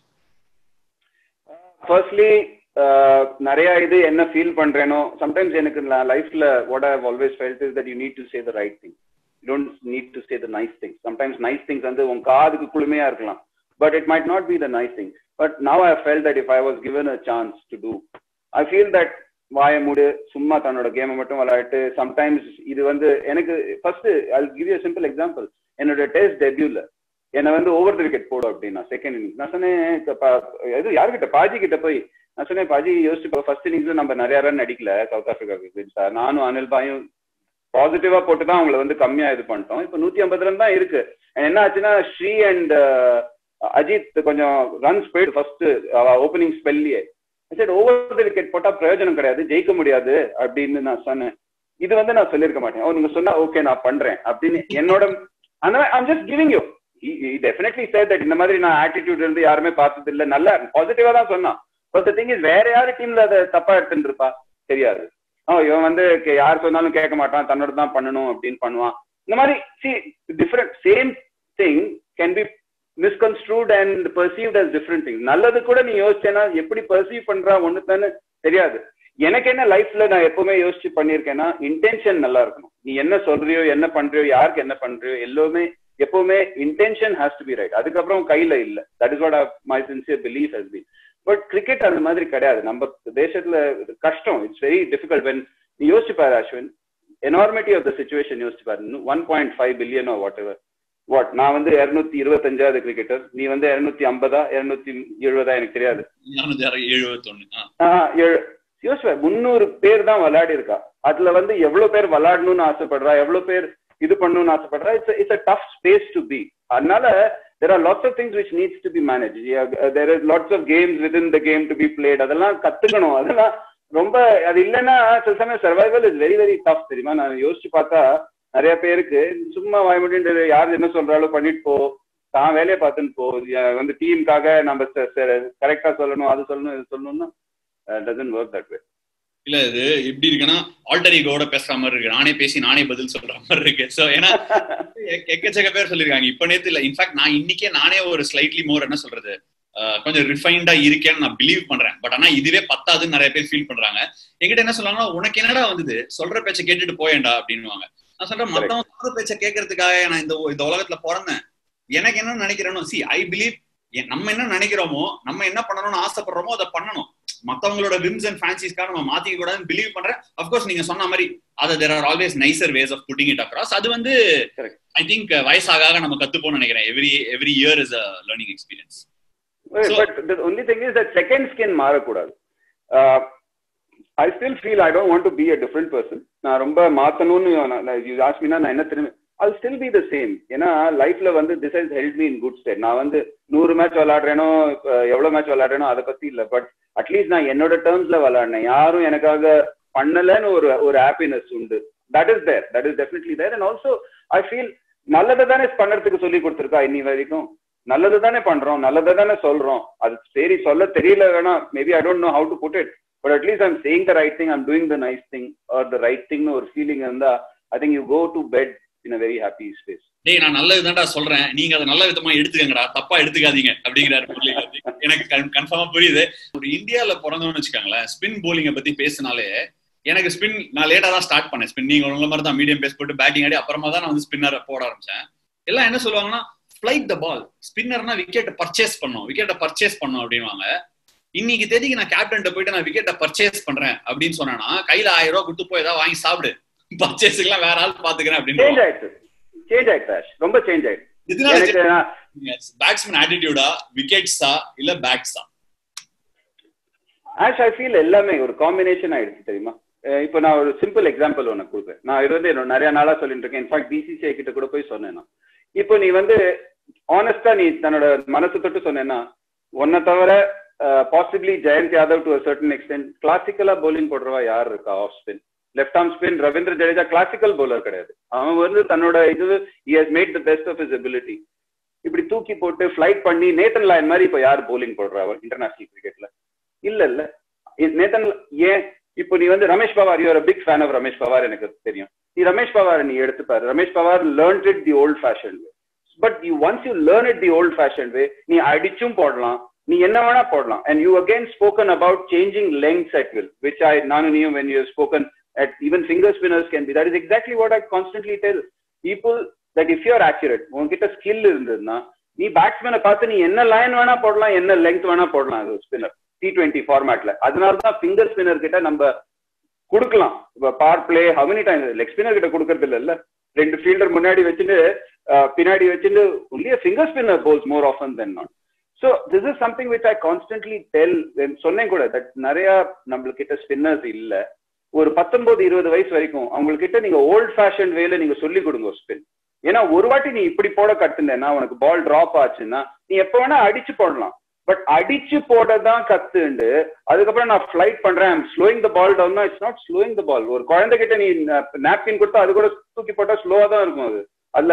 ஃபர்ஸ்ட்லி நிறைய இது என்ன ஃபீல் பண்றேனோ சம்டைம்ஸ் எனக்கு லைஃப்ல what I have always felt is that you need to say the right thing. You don't need to say the nice thing. Sometimes nice things வந்து உங்க காதுக்கு குளுமையா இருக்கலாம், but it might not be the nice thing. But now I have felt that if I was given a chance to do, I feel that வாய மூடு சும்மா தன்னோட கேமை மட்டும் விளையாட்டு. சம்டைம்ஸ் இது வந்து எனக்கு first I'll give you a simple example. என்னோட டெஸ்ட் டெபியூல என்னை வந்து ஓவர் தி விக்கெட் போடும் அப்படின்னா செகண்ட் இன்னிங்ஸ் நான் சொன்னேன், இது யாருக்கிட்ட பாஜி கிட்ட போய் நான் சொன்னேன், பாஜி யோசிச்சு ஃபர்ஸ்ட் இன்னிங்ஸ்ல நம்ம நிறைய ரன் அடிக்கல சவுத் ஆப்பிரிக்காவுக்கு, நானும் அனில் பாயும் பாசிட்டிவா போட்டு தான் அவங்களை வந்து கம்மியா இது பண்ணிட்டோம். இப்போ நூத்தி ஐம்பது ரன் தான் இருக்கு. என்ன ஆச்சுன்னா ஸ்ரீ அண்ட் அஜித் கொஞ்சம் ரன்ஸ் போயிட்டு ஃபர்ஸ்ட் ஓப்பனிங் ஸ்பெல்லியே சரி ஓவர் தி விக்கெட் போட்டா பிரயோஜனம் கிடையாது, ஜெயிக்க முடியாது அப்படின்னு நான் சொன்னேன். இது வந்து நான் சொல்லியிருக்க மாட்டேன். ஓ நீங்க சொன்னா ஓகே நான் பண்றேன் அப்படின்னு என்னோட அந்த I'm just giving you definitely said that இந்த மாதிரி நான் ஆட்டிடியூட் இருந்து யாருமே பார்த்தது இல்லை, நல்லா பாசிட்டிவா தான் சொன்னான். பட் தி திங் இஸ் வேற யாரு டீம்ல அதை தப்பா எடுத்துட்டு இருப்பா தெரியாது. ஓ இவன் வந்து யார் சொன்னாலும் கேட்க மாட்டான், தன்னோட தான் பண்ணணும் அப்படின்னு பண்ணுவான். இந்த மாதிரி see different same thing can be misconstrued and perceived as different things. நல்லது கூட நீ யோசிச்சேன்னா எப்படி பர்சீவ் பண்றா ஒண்ணு தானே தெரியாது. எனக்கு என்ன லைஃப்ல நான் எப்பவுமே யோசிச்சு பண்ணிருக்கேன்னா இன்டென்ஷன் நல்லா இருக்கணும். நீ என்ன சொல்றியோ என்ன பண்றியோ யாருக்கு என்ன பண்றியோ எல்லாமே எப்பவுமே intention has to be right. அதுக்கப்புறம் கையில இல்ல. That is what my sincere belief has been. But cricket அந்த மாதிரி கிடையாது. நம்ம தேசத்துல கஷ்டம். It's very difficult. வென் நீ யோசிச்சு பாரு Ashwin, enormity of the situation யோசிச்சு பாரு. One point five billion whatever what நான் வந்து இருநூத்தி இருபத்தஞ்சாவது கிரிக்கெட்டர், நீ வந்து இருநூத்தி ஐம்பதா இருநூத்தி எழுபதா எனக்கு தெரியாது. யோசிப்பா முன்னூறு பேர் தான் விளையாடி இருக்கா. அதுல வந்து எவ்வளவு பேர் விளையாடணும்னு ஆசைப்படுறா, எவ்வளவு பேர் இது பண்ணணும்னு ஆசைப்படுறா. It's it's a tough space to be. அதனால there are lots of things which needs to be managed. There are lots of games within the game to be played. அதெல்லாம் கத்துக்கணும். அதெல்லாம் ரொம்ப அது இல்லைன்னா சில சமயம் survival is very very tough தெரியுமா. நான் யோசிச்சு பார்த்தா நிறைய பேருக்கு சும்மா வாய முடியும் யாரு என்ன சொல்றாலும் பண்ணிட்டு போ, தான் வேலையை பார்த்துன்னு போ, வந்து டீமுக்காக நம்ம கரெக்டா சொல்லணும் அது சொல்லணும் இது சொல்லணும்னா doesn't work that way. இல்ல இது எப்படி இருக்குன்னா ஆல்டர் ஈகோட பேசுற மாதிரி இருக்கு, நானே பேசி நானே பதில் சொல்ற மாதிரி இருக்கு. சோ ஏன்னா எக்கச்சக்க பேர் சொல்லிருக்காங்க இப்ப நேத்து இல்ல, இன்ஃபேக்ட் நான் இன்னைக்கே நானே ஒரு ஸ்லைட்லி மோர் என்ன சொல்றது கொஞ்சம் ரிஃபைண்டா இருக்கேன்னு நான் பிலீவ் பண்றேன். பட் ஆனா இதுவே பத்தாதுன்னு நிறைய பேர் ஃபீல் பண்றாங்க. என்கிட்ட என்ன சொல்றாங்கன்னா உனக்கு என்னடா வந்தது, சொல்ற பேச்சை கேட்டுட்டு போயேண்டா அப்படின்னுவாங்க. நான் சொல்றேன் மத்தவங்க சொல்ற பேச்சை கேட்கறதுக்காக நான் இந்த இந்த உலகத்துல பிறந்தேன். எனக்கு என்ன நினைக்கிறேனோ சி ஐ பிலீவ் நம்ம என்ன நினைக்கிறோமோ நம்ம என்ன பண்ணணும்னு ஆசைப்படுறோமோ அதை பண்ணணும். மத்தவங்களோட விம்ஸ் அண்ட் ஃபேன்சிஸ்க்காக நம்ம மாத்திக்க கூடாதுன்னு பிலீவ் பண்றேன். அஃப்கோர்ஸ் நீங்க சொன்ன மாதிரி அது there are always nicer ways of putting it across. அது வந்து ஐ திங்க் வயசாக நம்ம கத்துப்போம்னு நினைக்கிறேன். Every every year is a learning experience. So, but the only thing is that second skin மாறக்கூடாது. uh, I still feel I don't want to be a different person. நான் ரொம்ப மாத்தணும்னு you ask me நான் என்ன திரும்ப I'll still be the same. ஏன்னா லைஃப்ல வந்து this has held me in good stead. நான் வந்து நூறு மேட்ச் விளையாடுறேனோ எவ்வளவு மேட்ச் விளையாடுறேனோ அதை பத்தி இல்ல, பட் அட்லீஸ்ட் நான் என்னோட டேர்ம்ஸ்ல விளையாடினேன். யாரும் எனக்காக பண்ணலன்னு ஒரு ஒரு ஹாப்பினஸ் உண்டு. That is there, that is definitely there. And also I feel நல்லதை தானே பண்றதுக்கு சொல்லி கொடுத்துருக்கா இன்னி வரைக்கும். நல்லது தானே பண்றோம், நல்லதை தானே சொல்றோம். அது சரி சொல்ல தெரியல வேணா, maybe I don't know how to put it, but at least I'm saying the right thing, I'm doing the nice thing or the right திங்னு ஒரு ஃபீலிங் இருந்தா I think you go to bed in a very happy space. டேய் நான் நல்லதுதான்டா சொல்றேன், நீங்க அதை நல்ல விதமா எடுத்துக்கங்கடா, தப்பா எடுத்துக்காதீங்க அப்படிங்கிறாரு முரளி. எனக்கு கன்ஃபார்மா புரியுது. ஒரு இந்தியால பிறந்தோம்னு வச்சுக்காங்களேன், ஸ்பின் போலிங்கை பத்தி பேசினாலே எனக்கு ஸ்பின் நான் லேட்டா தான் ஸ்டார்ட் பண்ணேன். ஸ்பின் நீங்க உங்கள மாதிரி தான் மீடியம் பேஸ் போட்டு பேட்டிங் ஆடி அப்புறமா தான் நான் வந்து ஸ்பின்னர் போட ஆரம்பிச்சேன். எல்லாம் என்ன சொல்லுவாங்கன்னா ஃபிளைட் த பால், ஸ்பின்னர்னா விக்கெட்டை பர்ச்சேஸ் பண்ணோம், விக்கெட்டை பர்ச்சேஸ் பண்ணோம் அப்படின்வாங்க. இன்னைக்கு தேதிக்கு நான் கேப்டன் போயிட்டு நான் விக்கெட்டை பர்ச்சேஸ் பண்றேன் அப்படின்னு சொன்னா கையில ஆயிரம் ரூபாய் கொடுத்து போய் ஏதாவது வாங்கி சாப்பிடு, பர்ச்சேஸ்க்குலாம் வேற ஆள் பாத்துக்கிறேன் அப்படின்னு. சேஞ்ச் ஆயிடுச்சு, சேஞ்ச் ஆயிடுச்சு, ரொம்ப சேஞ்ச் ஆயிடுச்சு. இதனால பேட்ஸ்மேன் ஆட்டிடியூடா விக்கெட்ஸா இல்ல பேட்ஸா? ஆஷ் ஐ ஃபீல் எல்லாமே ஒரு காம்பினேஷன் ஆயிடுச்சு தெரியுமா. இப்போ நான் ஒரு சிம்பிள் எக்ஸாம்பிள் ஒன்று கொடுப்பேன். நான் இது வந்து என்னோட நிறைய நாளா சொல்லிட்டு இருக்கேன். இன்ஃபேக்ட் பிசிசிஐ கிட்ட கூட போய் சொன்னேன்னா, இப்போ நீ வந்து ஆனஸ்டா நீ தன்னோட மனசு தொட்டு சொன்னேன்னா, உன்னை தவிர possibly Jayant Yadav to a certain extent கிளாசிக்கலா பவுலிங் போடுறவா யார் இருக்கா? Off spin left arm spin Ravindra Jadeja classical bowler கிடையாது. அவன் வந்து தன்னோட இது he has made the best of his ability. இப்படி தூக்கி போட்டு ஃபிளைட் பண்ணி நேத்தன் லாயன் மாதிரி இப்ப யார் பவுலிங் போடுறா இன்டர்நேஷனல் கிரிக்கெட்ல? இல்ல இல்ல நேத்தன் ஏன் இப்போ நீ வந்து Ramesh Powar, you are a big fan of Ramesh Powar, எனக்கு தெரியும். நீ ரமேஷ் பவார் நீ எடுத்துப்பாரு, Ramesh Pawar learned it the old fashioned way. But you once you learn it the old fashioned way, நீ அடிச்சும் போடலாம், நீ என்ன வேணா போடலாம். And you again spoken about changing lengths at will, which I நானும் நீயும் when you have spoken at even finger spinners can be. That is exactly what I constantly tell people, that if you are accurate, உன்கிட்ட skill இருந்ததுன்னா நீ பேட்ஸ்மேனை பார்த்து நீ என்ன line வேணா போடலாம், என்ன லெங்த் வேணா போடலாம் அது ஸ்பின்னர் டி டுவெண்ட்டி ஃபார்மேட்ல. அதனாலதான் ஃபிங்கர் ஸ்பின்னர் கிட்ட நம்ம கொடுக்கலாம். இப்ப power play how many times leg spinner கிட்ட கொடுக்கறது இல்ல இல்ல, ரெண்டு ஃபீல்டர் முன்னாடி வச்சுட்டு பின்னாடி வச்சுட்டு only a finger spinner bowls more often than not. So this is something which I constantly tell. சொன்னேன் கூட that நிறைய நம்மளுக்கிட்ட ஸ்பின்னர்ஸ் இல்ல. ஒரு பத்தொன்பது இருபது வயசு வரைக்கும் அவங்ககிட்ட நீங்க ஓல்ட் ஃபேஷன் வேல நீங்க சொல்லி கொடுங்க ஸ்பின். ஏன்னா ஒரு வாட்டி நீ இப்படி போட கத்துனா உனக்கு பால் டிராப் ஆச்சுன்னா நீ எப்ப வேணா அடிச்சு போடலாம். பட் அடிச்சு போடதான் கத்துண்டு அதுக்கப்புறம் நான் ஃபிளைட் பண்றேன் ஐம் ஸ்லோயிங் த பால் டவுன்னா it's not slowing the ball. ஒரு குழந்தைகிட்ட நீ நாப்கின் கொடுத்தா அது கூட தூக்கி போட்டா ஸ்லோவா தான் இருக்கும். அது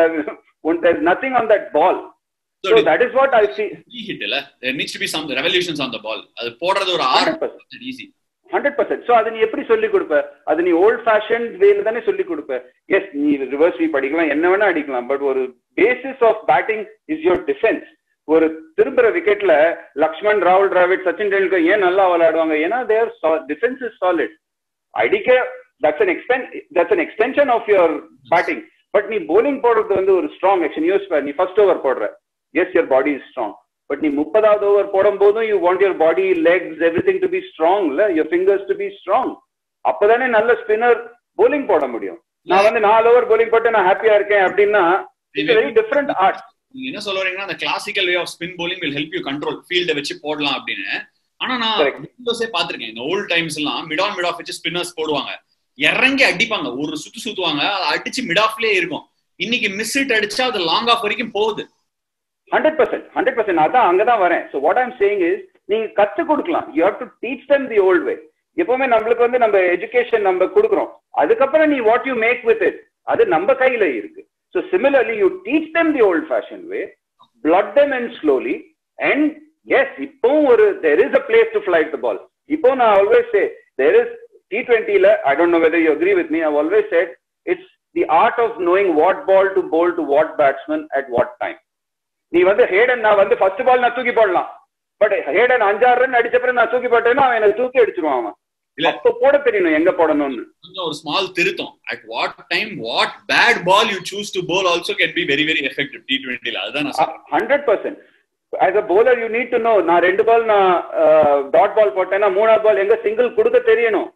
அதுல there is nothing on that ball. So, so that is what I see. Hit illa there needs to be some revolutions on the ball. அது போடுறது ஒரு art, easy hundred percent. So அது நீ எப்படி சொல்லி கொடுப்ப? அது நீ ஓல்ட் ஃபேஷன் வேல தானே சொல்லி கொடுப்ப. எஸ் நீ ரிவர்ஸ் ஸ்வீப் அடிக்கலாம், என்ன வேணா அடிக்கலாம், பட் ஒரு basis of batting is your defence. ஒரு திரும்புற விக்கெட்ல லக்ஷ்மண், ராகுல் டிராவிட், சச்சின் டெண்டுல்கர் ஏன் நல்லா விளையாடுவாங்க? ஏன்னா தேர் டிஃபென்ஸ் இஸ் சாலிட். அடிக்க that's an extent that's an extension of your batting. But நீ bowling போடுறது வந்து ஒரு ஸ்ட்ராங் ஆக்ஷன். யூஸ் நீ ஃபர்ஸ்ட் ஓவர் போடுற, yes your body is strong. But நீ முப்பதாவது ஓவர் போடும் போதும் you want your body, legs, everything to be strong, இல்ல your fingers to be strong. அப்பதானே நல்ல ஸ்பின்னர் போலிங் போட முடியும். நான் வந்து நாலு ஓவர் போலிங் போட்டு நான் ஹாப்பியா இருக்கேன் அப்படின்னா இட்ஸ் வெரி டிஃபரெண்ட் ஆர்ட். நீங்க என்ன சொல்ல வரீங்கன்னா அந்த classical way of spin bowling will help you control ஃபீல்ட வச்சு போடலாம் அப்படின்னு. ஆனா நான் விண்டோஸே பாத்திருக்கேன். இந்த ஓல்ட் டைம்ஸ் எல்லாம் மிட் ஆன் மிட் ஆஃப் வச்சு ஸ்பின்னர்ஸ் போடுவாங்க, இறங்கி அடிப்பாங்க, ஒரு சுத்து சுத்துவாங்க, அதை அடிச்சு மிட் ஆஃப்லயே இருக்கும். இன்னைக்கு மிஸ் ஹிட் அடிச்சா அது லாங் ஆஃப் வரைக்கும் போகுது. ஹண்ட்ரட் பர்சன்ட் ஹண்ட்ரட் பர்சன்ட் அதான் அங்கதான் வரேன். So what I'm saying is நீங்க கத்து கொடுக்கலாம். You have to teach them the old way. எப்பவுமே நம்மளுக்கு வந்து நம்ம எஜுகேஷன் நம்ம கொடுக்குறோம், அதுக்கப்புறம் நீ what you make with it அது நம்ம கையில இருக்கு. So similarly you teach them the old fashion way, flight them and slowly. And yes இப்போ ஒரு there is a place to flight the ball. இப்போ நான் always say there is T twenty la, I don't know whether you agree with me, I've always said it's the art of knowing what ball to bowl to what batsman at what time. நீ வந்து Haden நான் வந்து first ball நான் தூக்கி போடலாம், but Hayden அஞ்சாறு run அடிச்சப்பறம் நான் தூக்கி போட்டேன்னா அவன் எனக்கு தூக்கி அடிச்சிருவான். அவன் இல்ல அப்ப போட தெரியணும் எங்க போடணும்னு. ஒரு ஸ்மால் திருத்தம், at what time what bad ball you choose to bowl also can be very very effective T twenty ல. அதான் நான் one hundred percent as a bowler you need to know. நான் ரெண்டு பால் நான் டாட் பால் போட்டேன்னா மூணாவது பால் எங்க சிங்கிள் கொடுக்க தெரியணும்.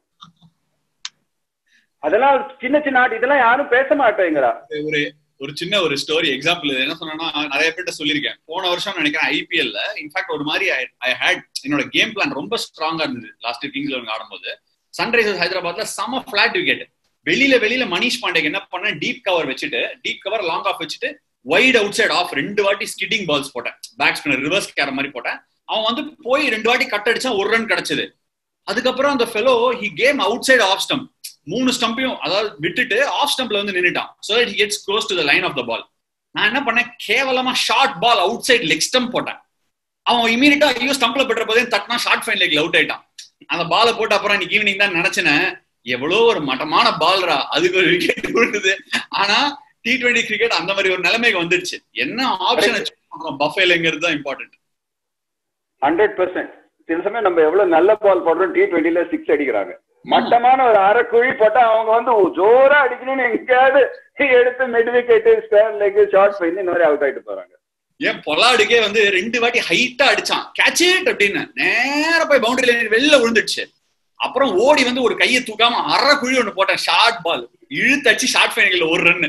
அதெல்லாம் சின்ன சின்ன ஆட், இதெல்லாம் யாரும் பேச மாட்டேங்கிறா. ஒரு ஒரு சின்ன ஒரு ஸ்டோரி எக்ஸாம்பிள் என்ன சொன்னா, நிறைய பேர்ட்ட சொல்லியிருக்கேன். போன வருஷம் நினைக்கிறேன் ஐபிஎல்ல இன்ஃபேக்ட் ஒரு மாதிரி ஐ ஹேட் என்னோட கேம் பிளான் ரொம்ப ஸ்ட்ராங்கா இருந்தது. லாஸ்ட் இயர் கிங்ஸ்ல ஆடும்போது சன்ரைசர்ஸ் ஹைதராபாத்ல சம பிளாட் விக்கெட், வெளியில வெளியில மணிஷ் பாண்டேக்கு என்ன பண்ண, டீப் கவர் வச்சுட்டு டீப் கவர் லாங் ஆஃப் வச்சுட்டு வைட் அவுட் சைட் ஆஃப் ரெண்டு வாட்டி ஸ்கிட்டிங் பால்ஸ் போட்டேன். பேக் ஸ்பின்னர் ரிவர்ஸ் கேர மாதிரி போட்டேன். அவன் வந்து போய் ரெண்டு வாட்டி கட் அடிச்சா ஒரு ரன் கிடைச்சது. அதுக்கப்புறம் அந்த fellow he came outside off stump, மூணு ஸ்டம்பையும் அதாவது விட்டுட்டு ஆஃப் ஸ்டம்ப்ல வந்து நின்னுட்டான். So that he gets close to the line of the ball. நான் என்ன பண்ணேன், கேவலமா short ball outside leg stump போட்டேன். அவன் இமீடியட்டா ஐயோ ஸ்டம்ப்ல பண்ற போதே தட்டினா ஷார்ட் ஃபைன் லெக்ல அவுட் ஆயிட்டான். அந்த பாலை போட்டு அப்புறம் இன்னைக்கு ஈவினிங் தான் நினைச்சேன், எவ்வளவு ஒரு மட்டமான பால்ரா, அதுக்கு ஒரு விக்கெட் விழுந்தது. ஆனா டி டுவெண்டி கிரிக்கெட் அந்த மாதிரி ஒரு நிலைமைக்கு வந்துருச்சு. என்ன ஆப்ஷன் பஃபேலங்கிறது தான் இம்பார்ட்டன்ட். ஹண்ட்ரட் பர்சன்ட் சில சமயம் நம்ம எவ்வளவு நல்ல பால் போடுறோம், டி டுவெண்ட்டில சிக்ஸ் அடிக்கிறாங்க. மட்டமான ஒரு அரை குழி போட்டா அவங்க வந்து ஜோரா அடிக்கணும்னு எங்கேயாவது எடுத்து mid wicket square leg short fine இந்த மாதிரி அவுட் ஆயிட்டு போறாங்க. ஏன் பொலாடுக்கே வந்து ரெண்டு வாட்டி ஹைட்டா அடிச்சான் கேட்ச் இட் அப்படின்னு, நேர போய் பவுண்டரி லைன் வெளில விழுந்துடுச்சு. அப்புறம் ஓடி வந்து ஒரு கையை தூக்காம அரை குழி ஒண்ணு போட்டேன், ஷார்ட் பால் இழுத்தடிச்சு ஷார்ட் ஃபைனல்ல ஒரு run.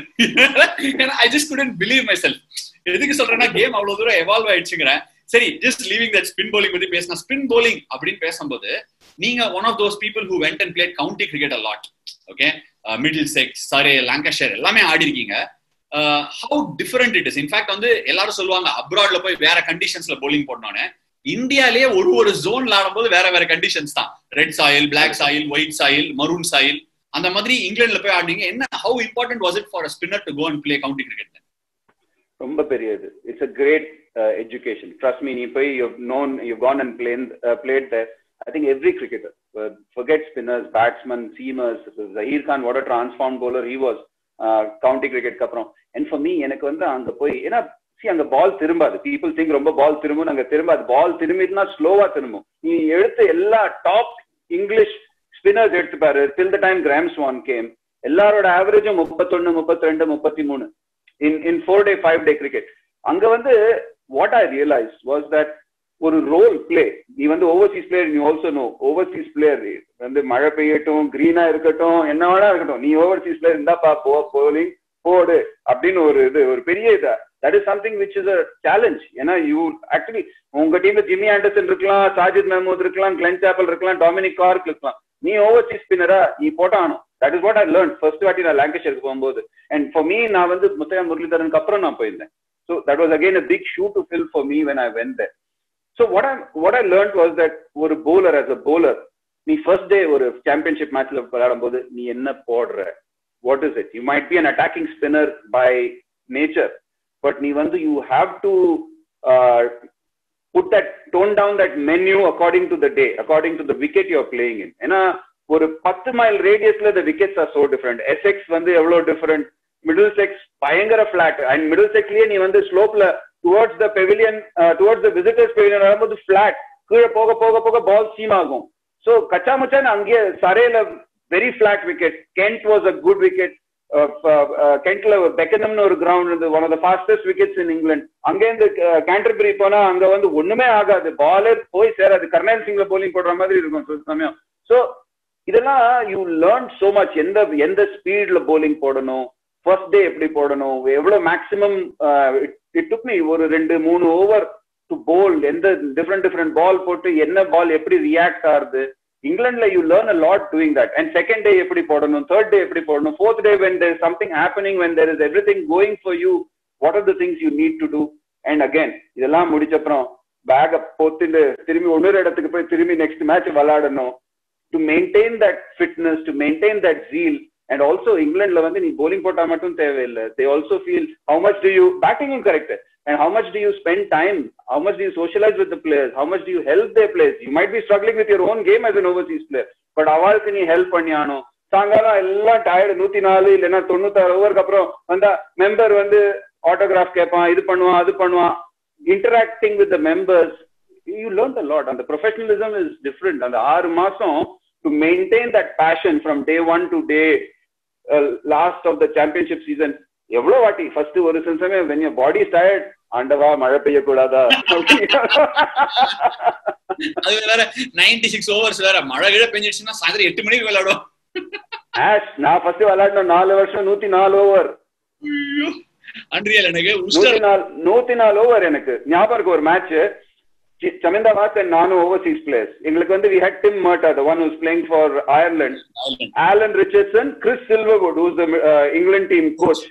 I just couldn't believe myself. எதுக்கு சொல்றேன்னா கேம் அவ்வளவு தூரம் எவால்வ் ஆயிடுச்சுங்கிறேன். சரி, just leaving that spin bowling பத்தி பேசினா, ஸ்பின் bowling அப்படின்னு பேசும்போது நீங்க one of those people who went and played county cricket a lot. Okay, Middlesex, Surrey, Lancashire எல்லாமே ஆடி இருக்கீங்க. How different it is. In fact வந்து எல்லாரும் சொல்லுவாங்க அப்ராட்ல போய் வேற கண்டிஷன்ஸ்ல bowling போடணும்னு. இந்தியாலேயே ஒரு ஒரு ஜோன்ல ஆடும்போது வேற வேற கண்டிஷன்ஸ் தான். Red soil, black soil, white soil, maroon soil, அந்த மாதிரி இங்கிலாந்துல போய் ஆடுனீங்க. என்ன how important was it for a spinner to go and play county cricket? ரொம்ப பெரியது. It's a great uh, education. Trust me, நீ போய் you've known, you've gone and played uh, played there. I think every cricketer, uh, forget spinners, batsmen, seamers, Zaheer Khan, what a transformed bowler he was uh, county cricket kapram. And for me, எனக்கு வந்து அங்க போய் ஏன்னா see அங்க பால் திரும்பாது. people think ரொம்ப பால் திரும்பும், அங்க திரும்பாது. பால் திரும்பினா ஸ்லோவா திரும்பும். நீ எடுத்து எல்லா டாப் இங்கிலீஷ் ஸ்பின்னர்ஸ் எடுத்து பாரு, till the time Graham Swan came, எல்லாரோட ஆவரேஜும் முப்பத்தொன்னு, முப்பத்தி ரெண்டு, முப்பத்தி மூணு in in four day five day cricket. அங்க வந்து what I realized was that ஒரு ரோல் பிளே, நீ வந்து ஓவர்சீஸ் பிளேயர், நீ ஆல்சோ நோ ஓவர்சீஸ் பிளேயர் வந்து மழை பெய்யட்டும், கிரீனா இருக்கட்டும், என்ன வேணா இருக்கட்டும், நீ ஓவர்சீஸ் பிளேயர் இருந்தாப்பா போ போலிங் போடு அப்படின்னு ஒரு இது ஒரு பெரிய இதா. That is something which is a challenge. ஏன்னா யூ ஆக்சுவலி உங்க டீம்ல ஜிம்மி ஆண்டர்சன் இருக்கலாம், சாஜித் மெஹமூத் இருக்கலாம், கிளென் சாப்பல் இருக்கலாம், டாமினிக் கார்க் இருக்கலாம். நீ ஓவர்சீஸ் ஸ்பின்னரா நீ போட்டானோ. That is what I learn first வாட்டி நான் லாங்கஷயருக்கு போகும்போது. அண்ட் ஃபார் மீ நான் வந்து முத்தையா முரளிதரனுக்கு அப்புறம் நான் போயிருந்தேன். So that was again a big shoe to fill for me when I went there. So what I what I learned was that ஒரு bowler as a bowler, நீ first day ஒரு championship matchல விளையாடும்போது நீ என்ன போடுற, what is it? You might be an attacking spinner by nature, but நீ வந்து you have to uh, put that tone down that menu according to the day, according to the wicket you are playing in. ஏன்னா ஒரு பத்து mile ரேடியஸ்ல the wickets are so different. S X வந்து எவ்வளவு different, Middlesex பயங்கர flat, and மிடில் செக்ஸ்லயே நீ வந்து ஸ்லோப்ல towards the pavilion towards the visitors pavilion வரும்போது பிளாட், கீழே போக போக போக பால் சீம் ஆகும். ஸோ கச்சா மச்சான் அங்கேயே சரேல very flat wicket. Kent was a good wicket. கென்ட்ல பெக்கனம்னு ஒரு கிரவுண்ட் இருந்து one of the fastest wickets in England. அங்கேருந்து கேண்டர்பரி போனா அங்க வந்து ஒண்ணுமே ஆகாது, பாலே போய் சேராது. கர்னல் சிங்ல போலிங் போடுற மாதிரி இருக்கும் சில சமயம். ஸோ இதெல்லாம் யூ லேர்ன் சோ மச். எந்த எந்த ஸ்பீட்ல போலிங் போடணும், ஃபர்ஸ்ட் டே எப்படி போடணும், எவ்வளவு மேக்ஸிமம். இட் டுக் மீ ஒரு ரெண்டு மூணு ஓவர் டு போல், எந்த டிஃப்ரெண்ட் டிஃப்ரெண்ட் பால் போட்டு என்ன பால் எப்படி ரியாக்ட் ஆகுது. இங்கிலாந்துல you learn a lot doing that. And second day எப்படி போடணும், தேர்ட் டே எப்படி போடணும், fourth day when there is something happening, when there is everything going for you, what are the things you need to do. And again இதெல்லாம் முடிச்சப்புறம் பேக போத்துட்டு திரும்பி ஒன்னொரு இடத்துக்கு போய் திரும்பி நெக்ஸ்ட் மேட்ச் விளையாடணும். to maintain that fitness, to maintain that zeal. And also England la vandu nee bowling pota mattum thevilla, they also feel how much do you batting is correct, and how much do you spend time, how much do you socialize with the players, how much do you help their players. You might be struggling with your own game as an overseas player, but அவளுக்கு நீ help பண்ணியானோ. சாயங்காலம் எல்லாம் tired, நூத்தி நாலு இல்லைன்னா தொண்ணூத்தாறு ஓவருக்கு அப்புறம் வந்தா மெம்பர் வந்து ஆட்டோகிராஃப் கேட்பான், இது பண்ணுவான் அது பண்ணுவான். Interacting with the members, you learned a lot. And the professionalism is different. And the ஆறு மாசம் to maintain that passion from day one to day uh, last of the championship season, எவ்வளவு வாட்டி first ஒரு சில சமயம் when your body is tired, ஆண்டவா மழை பெய்ய கூடாதா. அது வேற நைன்டி சிக்ஸ் ஓவர்ஸ் வேற மழை கிழ பெஞ்சிடுச்சுன்னா சாயந்தரம் எட்டு மணிக்கு விளையாடும். ஆஷ் நான் ஃபர்ஸ்ட் விளையாடின நாலு வருஷம் நூத்தி நாலு ஓவர். அன்ரியல். எனக்கு நூத்தி நாலு நூத்தி நாலு ஓவர் எனக்கு ஞாபகம் இருக்கு. ஒரு match Chamindawas and Nano overseas players. எங்களுக்கு வந்து we had Tim Murtagh, the one who's playing for Ireland, Ireland. Alan Richardson, Chris Silverwood, who's the uh, England team coach.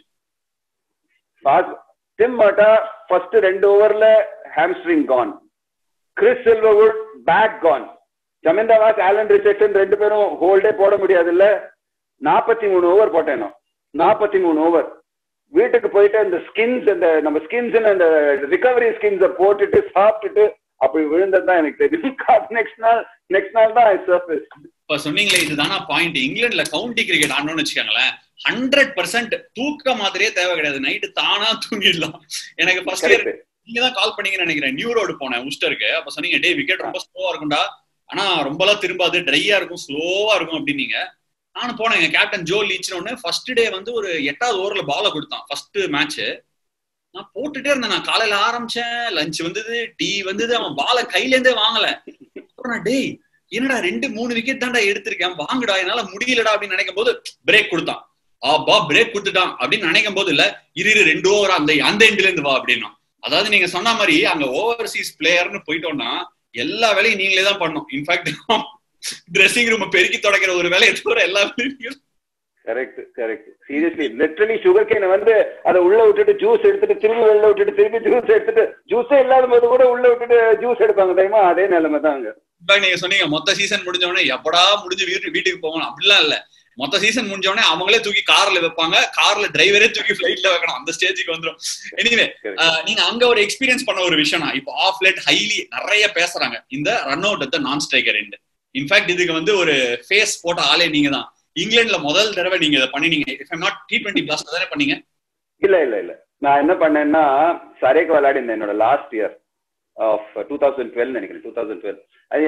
Tim Murtagh first ரெண்டு ஓவர்ல hamstring gone, Chris Silverwood back gone. Chamindawas, Alan Richardson ரெண்டு பேரும் ஹோல்டே போட முடியாது இல்ல. நாற்பத்தி மூணு over போட்டேனோ, நாற்பத்தி மூணு ஓவர். வீட்டுக்கு போயிட்டு அந்த ஸ்கின்ஸ், அந்த நம்ம ஸ்கின்ஸ் அந்த ரிகவரி ஸ்கின்ஸை போட்டுட்டு சாப்பிட்டுட்டு அப்படி விழுந்ததுதான் எனக்கு தெரியும். நெக்ஸ்ட் நாள் நெக்ஸ்ட் நாள் தான் சர்ஃபேஸ். இப்ப சொன்னீங்களே இதுதானா பாயிண்ட். இங்கிலாந்துல கவுண்டி கிரிக்கெட் ஆடணும்னு வச்சுக்காங்களேன், ஹண்ட்ரட் பர்சன்ட் தூக்க மாதிரியே தேவை கிடையாது. நைட்டு தானா தூங்கிடலாம். எனக்கு ஃபர்ஸ்ட் இயர் நீங்க தான் கால் பண்ணீங்கன்னு நினைக்கிறேன். நியூ ரோடு போனேன் உஸ்டருக்கு. அப்ப சொன்னீங்க டே விக்கெட் ரொம்ப ஸ்லோவா இருக்கும்டா, ஆனா ரொம்பலாம் திரும்பாது, ட்ரையா இருக்கும், ஸ்லோவா இருக்கும் அப்படின்னீங்க. நானும் போனேன். கேப்டன் ஜோ லீச்னு ஃபர்ஸ்ட் டே வந்து ஒரு எட்டாவது ஓவர்ல பால கொடுத்தான் ஃபர்ஸ்ட் மேட்ச். நான் போட்டுட்டே இருந்தேன். நான் காலையில ஆரம்பிச்சேன், லஞ்ச் வந்தது, டீ வந்தது, அவன் பால கையில இருந்தே வாங்கல. அப்புறம் நான் டேய் என்னடா ரெண்டு மூணு விக்கெட் தான்டா எடுத்திருக்கேன், வாங்குடா என்னால முடியலடா அப்படின்னு நினைக்கும் போது பிரேக் கொடுத்தான். ஆபா பிரேக் கொடுத்துட்டான் அப்படின்னு நினைக்கும் போது இல்ல, இரு இரு ரெண்டு ஓவர் அந்த அந்த எண்ட்ல இருந்து வா அப்படின்னா. அதாவது நீங்க சொன்ன மாதிரி அங்க ஓவர்சீஸ் பிளேயர்னு போயிட்டோம்னா எல்லா வேலையும் நீங்களே தான் பண்ணணும். இன்ஃபேக்ட் ட்ரெஸ்ஸிங் ரூம் பெருக்கி தொடக்கிற ஒரு வேலையை தவிர எல்லா வேலையும். Correct correct seriously literally sugar கேனை வந்து அதை உள்ள விட்டுட்டு ஜூஸ் எடுத்துட்டு திரும்பி வெளில விட்டுட்டு திரும்பி ஜூஸ் எடுத்துட்டு ஜூஸே இல்லாத போது கூட உள்ள விட்டுட்டு ஜூஸ் எடுப்பாங்க தெரியுமா, அதே நிலைமை தான் அங்க. நீங்க சொன்னீங்க மொத்த சீசன் முடிஞ்ச உடனே எப்படா முடிஞ்சு வீட்டு வீட்டுக்கு போகணும் அப்படிலாம் இல்ல. மொத்த சீசன் முடிஞ்ச உடனே அவங்களே தூக்கி கார்ல வைப்பாங்க, கார்ல டிரைவரே தூக்கி பிளைட்ல வைக்கணும், அந்த ஸ்டேஜுக்கு வந்துடும். எனிவே நீங்க அங்க ஒரு எக்ஸ்பீரியன்ஸ் பண்ண ஒரு விஷயம், இப்போ ஆஃப் லேட் ஹைலி நிறைய பேசுறாங்க இந்த ரன் அவுட் அட் த நான் ஸ்ட்ரைக்கர் எண்ட். இன்ஃபேக்ட் இதுக்கு வந்து ஒரு ஃபேஸ் போட்ட ஆளே நீங்க தான். இங்கிலாந்துல முதல் தடவை நீங்க இதை பண்ணீங்க. If I'm not T twenty plus தானே பண்ணீங்க? இல்ல இல்ல இல்ல நான் என்ன பண்ணேன்னா சரேக்கு விளையாடி இருந்தேன் என்னோட last year of two thousand twelve நினைக்கிறேன். டூ தௌசண்ட் டுவெல்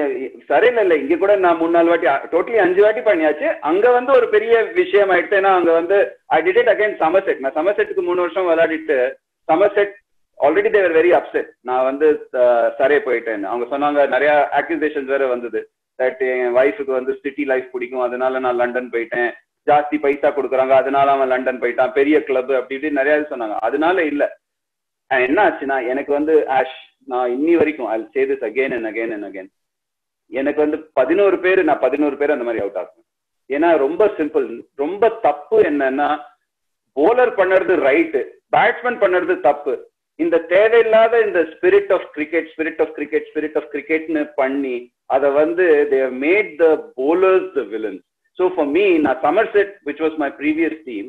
சரேல இல்ல, இங்க கூட நான் மூணு நாலு வாட்டி டோட்டலி அஞ்சு வாட்டி பண்ணியாச்சு. அங்க வந்து ஒரு பெரிய விஷயம் ஆயிடுச்சு. ஏன்னா அங்க வந்து I did it again Somerset. நான் சமர்செட்டுக்கு மூணு வருஷம் விளையாடிட்டு Somerset already they were very upset நான் வந்து சரே போயிட்டேன்னு. அவங்க சொன்னாங்க நிறைய ஆக்யூசேஷன்ஸ் வேற வந்தது. தட் என் ஒய்ஃபுக்கு வந்து சிட்டி லைஃப் பிடிக்கும், அதனால நான் லண்டன் போயிட்டேன், ஜாஸ்தி பைசா கொடுக்குறாங்க அதனால அவன் லண்டன் போயிட்டான், பெரிய கிளப் அப்படி இப்படி நிறைய சொன்னாங்க. அதனால இல்ல என்ன ஆச்சுன்னா எனக்கு வந்து ஆஷ் நான் இன்னி வரைக்கும் I say this again and again and again, எனக்கு வந்து பதினோரு பேர் நான் பதினோரு பேர் அந்த மாதிரி அவுட் ஆகும். ஏன்னா ரொம்ப சிம்பிள். ரொம்ப தப்பு என்னன்னா போலர் பண்ணுறது ரைட்டு, பேட்ஸ்மேன் பண்ணுறது தப்பு. இந்த தேவையில்லாத இந்த spirit of cricket spirit of cricket spirit of கிரிக்கெட்னு பண்ணி அதை வந்து they have made the bowlers the villains. So for me, நான் Somerset which was my previous team,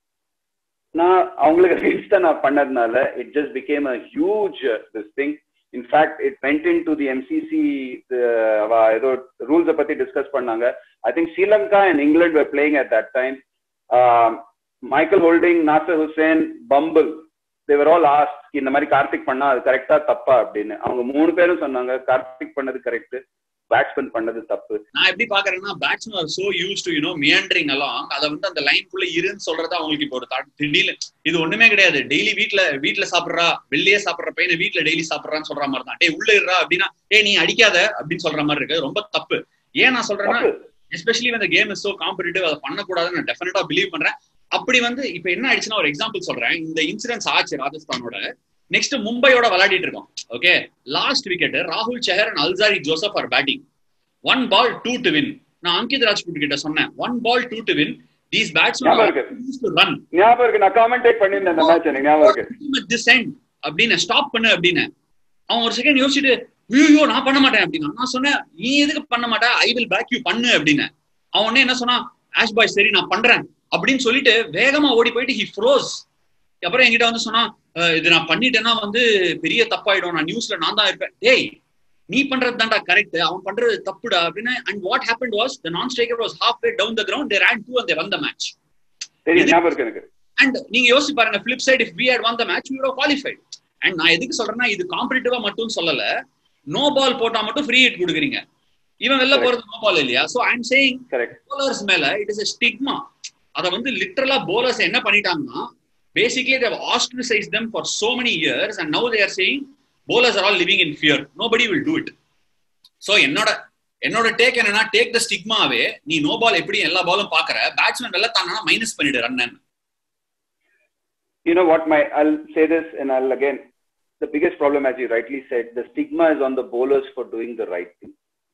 நான் அவங்களுக்கு against நான் பண்ணதுனால it just became a huge uh, this thing. In fact, it went into the M C C ஏதோ ரூல்ஸை பத்தி discuss பண்ணாங்க. I think Sri Lanka and England were playing at that time. uh, Michael Holding, Nasser Hussain, Bumble, they were all asked இந்த மாதிரி கார்த்திக் பண்ணா அது கரெக்டா தப்பா அப்படின்னு. அவங்க மூணு பேரும் சொன்னாங்க கார்த்திக் பண்ணது கரெக்ட், பேட்ஸ்மேன் பண்ணது தப்பு. நான் எப்படி பாக்குறேன்னா batsman are so used to you know meandering along, அத வந்து அந்த லைன்குள்ள இருன்னு சொல்றது அவங்களுக்கு இப்போ ஒரு திடீர்னு இது ஒண்ணுமே கிடையாது. டெய்லி வீட்ல வீட்ல சாப்பிடுறா, வெளியே சாப்பிடுற பையனை வீட்ல டெய்லி சாப்பிடுறான்னு சொல்ற மாதிரி தான். டே உள்ள இருறா அப்படின்னா டே நீ அடிக்காத அப்படின்னு சொல்ற மாதிரி இருக்கு. ரொம்ப தப்பு. ஏன் நான் சொல்றேன்னா எஸ்பெஷலி இந்த கேம் இஸ் சோ காம்படிட்டிவ், அதை பண்ணக்கூடாதுன்னு நான் டெஃபினட்டா பிலீவ் பண்றேன். அப்படி வந்து இப்ப என்ன ஆயிடுச்சுன்னா ஒரு எக்ஸாம்பிள் சொல்றேன். இந்த இன்சிடென்ட்ஸ் ஆச்சு ராஜஸ்தானோட. நெக்ஸ்ட் மும்பையோட விளையாடிட்டு இருக்கோம். ஓகே, லாஸ்ட் விக்கெட் ராகுல் Chahar and Alzarri Joseph are batting. One ball two to win. நான் அங்கித் ராஜ்புட் கிட்ட சொன்னேன் one ball two to win. These batsmen are used to run. ஞாபகம் இருக்கு, நான் கமெண்டேட் பண்ணிருந்தேன் அந்த மேட்ச். எனக்கு ஞாபகம் இருக்கு. This end அப்படினே ஸ்டாப் பண்ணு அப்படினே. அவன் ஒரு செகண்ட் யோசிச்சிட்டு ஐயோ நான் பண்ண மாட்டேன் அப்படினா. நான் சொன்னேன் நீ எதுக்கு பண்ண மாட்டே, ஐ வில் பேக் யூ பண்ணு அப்படினே. அவன் என்ன சொன்னா ஆஷ் பாய் சரி நான் பண்றேன் அப்படின்னு சொல்லிட்டு வேகமா ஓடி போயிட்டு he froze. அப்புறம் என்கிட்ட வந்து சொன்னா இது நான் பண்ணிட்டேன்னா வந்து பெரிய தப்பாயிடும், நான் நியூஸ்ல நான் தான் இருப்பேன். டேய் நீ பண்றது தான்டா கரெக்ட், அவன் பண்றது தப்புடா அப்படின்னு. And what happened was the non striker was half way down the ground, they ran two and they won the match. And நீங்க யோசிச்சு பாருங்க, flip side, if we had won the match we would have qualified. And நான் எதுக்கு சொல்றேன்னா, இது காம்படிட்டிவா மட்டும் சொல்லல, no ball போட்டா மட்டும் ஃப்ரீ ஹிட் கொடுக்குறீங்க, இவன் வெளில போறது நோ பால் இல்லையா? So I am saying bowlers மேல இட் இஸ் a stigma. அத வந்து லிட்டரலா bowlers என்ன பண்ணிட்டாங்கன்னா, basically they have ostracized them for so many years and now they are saying bowlers are all living in fear, nobody will do it. So என்னோட என்னோட take என்னன்னா, take the stigma அவே. நீ no ball எப்படி எல்லா பாலும் பாக்குற, batsman வெல்ல தானா மைனஸ் பண்ணிடு run. You know what, my I'll say this and I'll again, the biggest problem, as you rightly said, the stigma is on the bowlers for doing the right thing.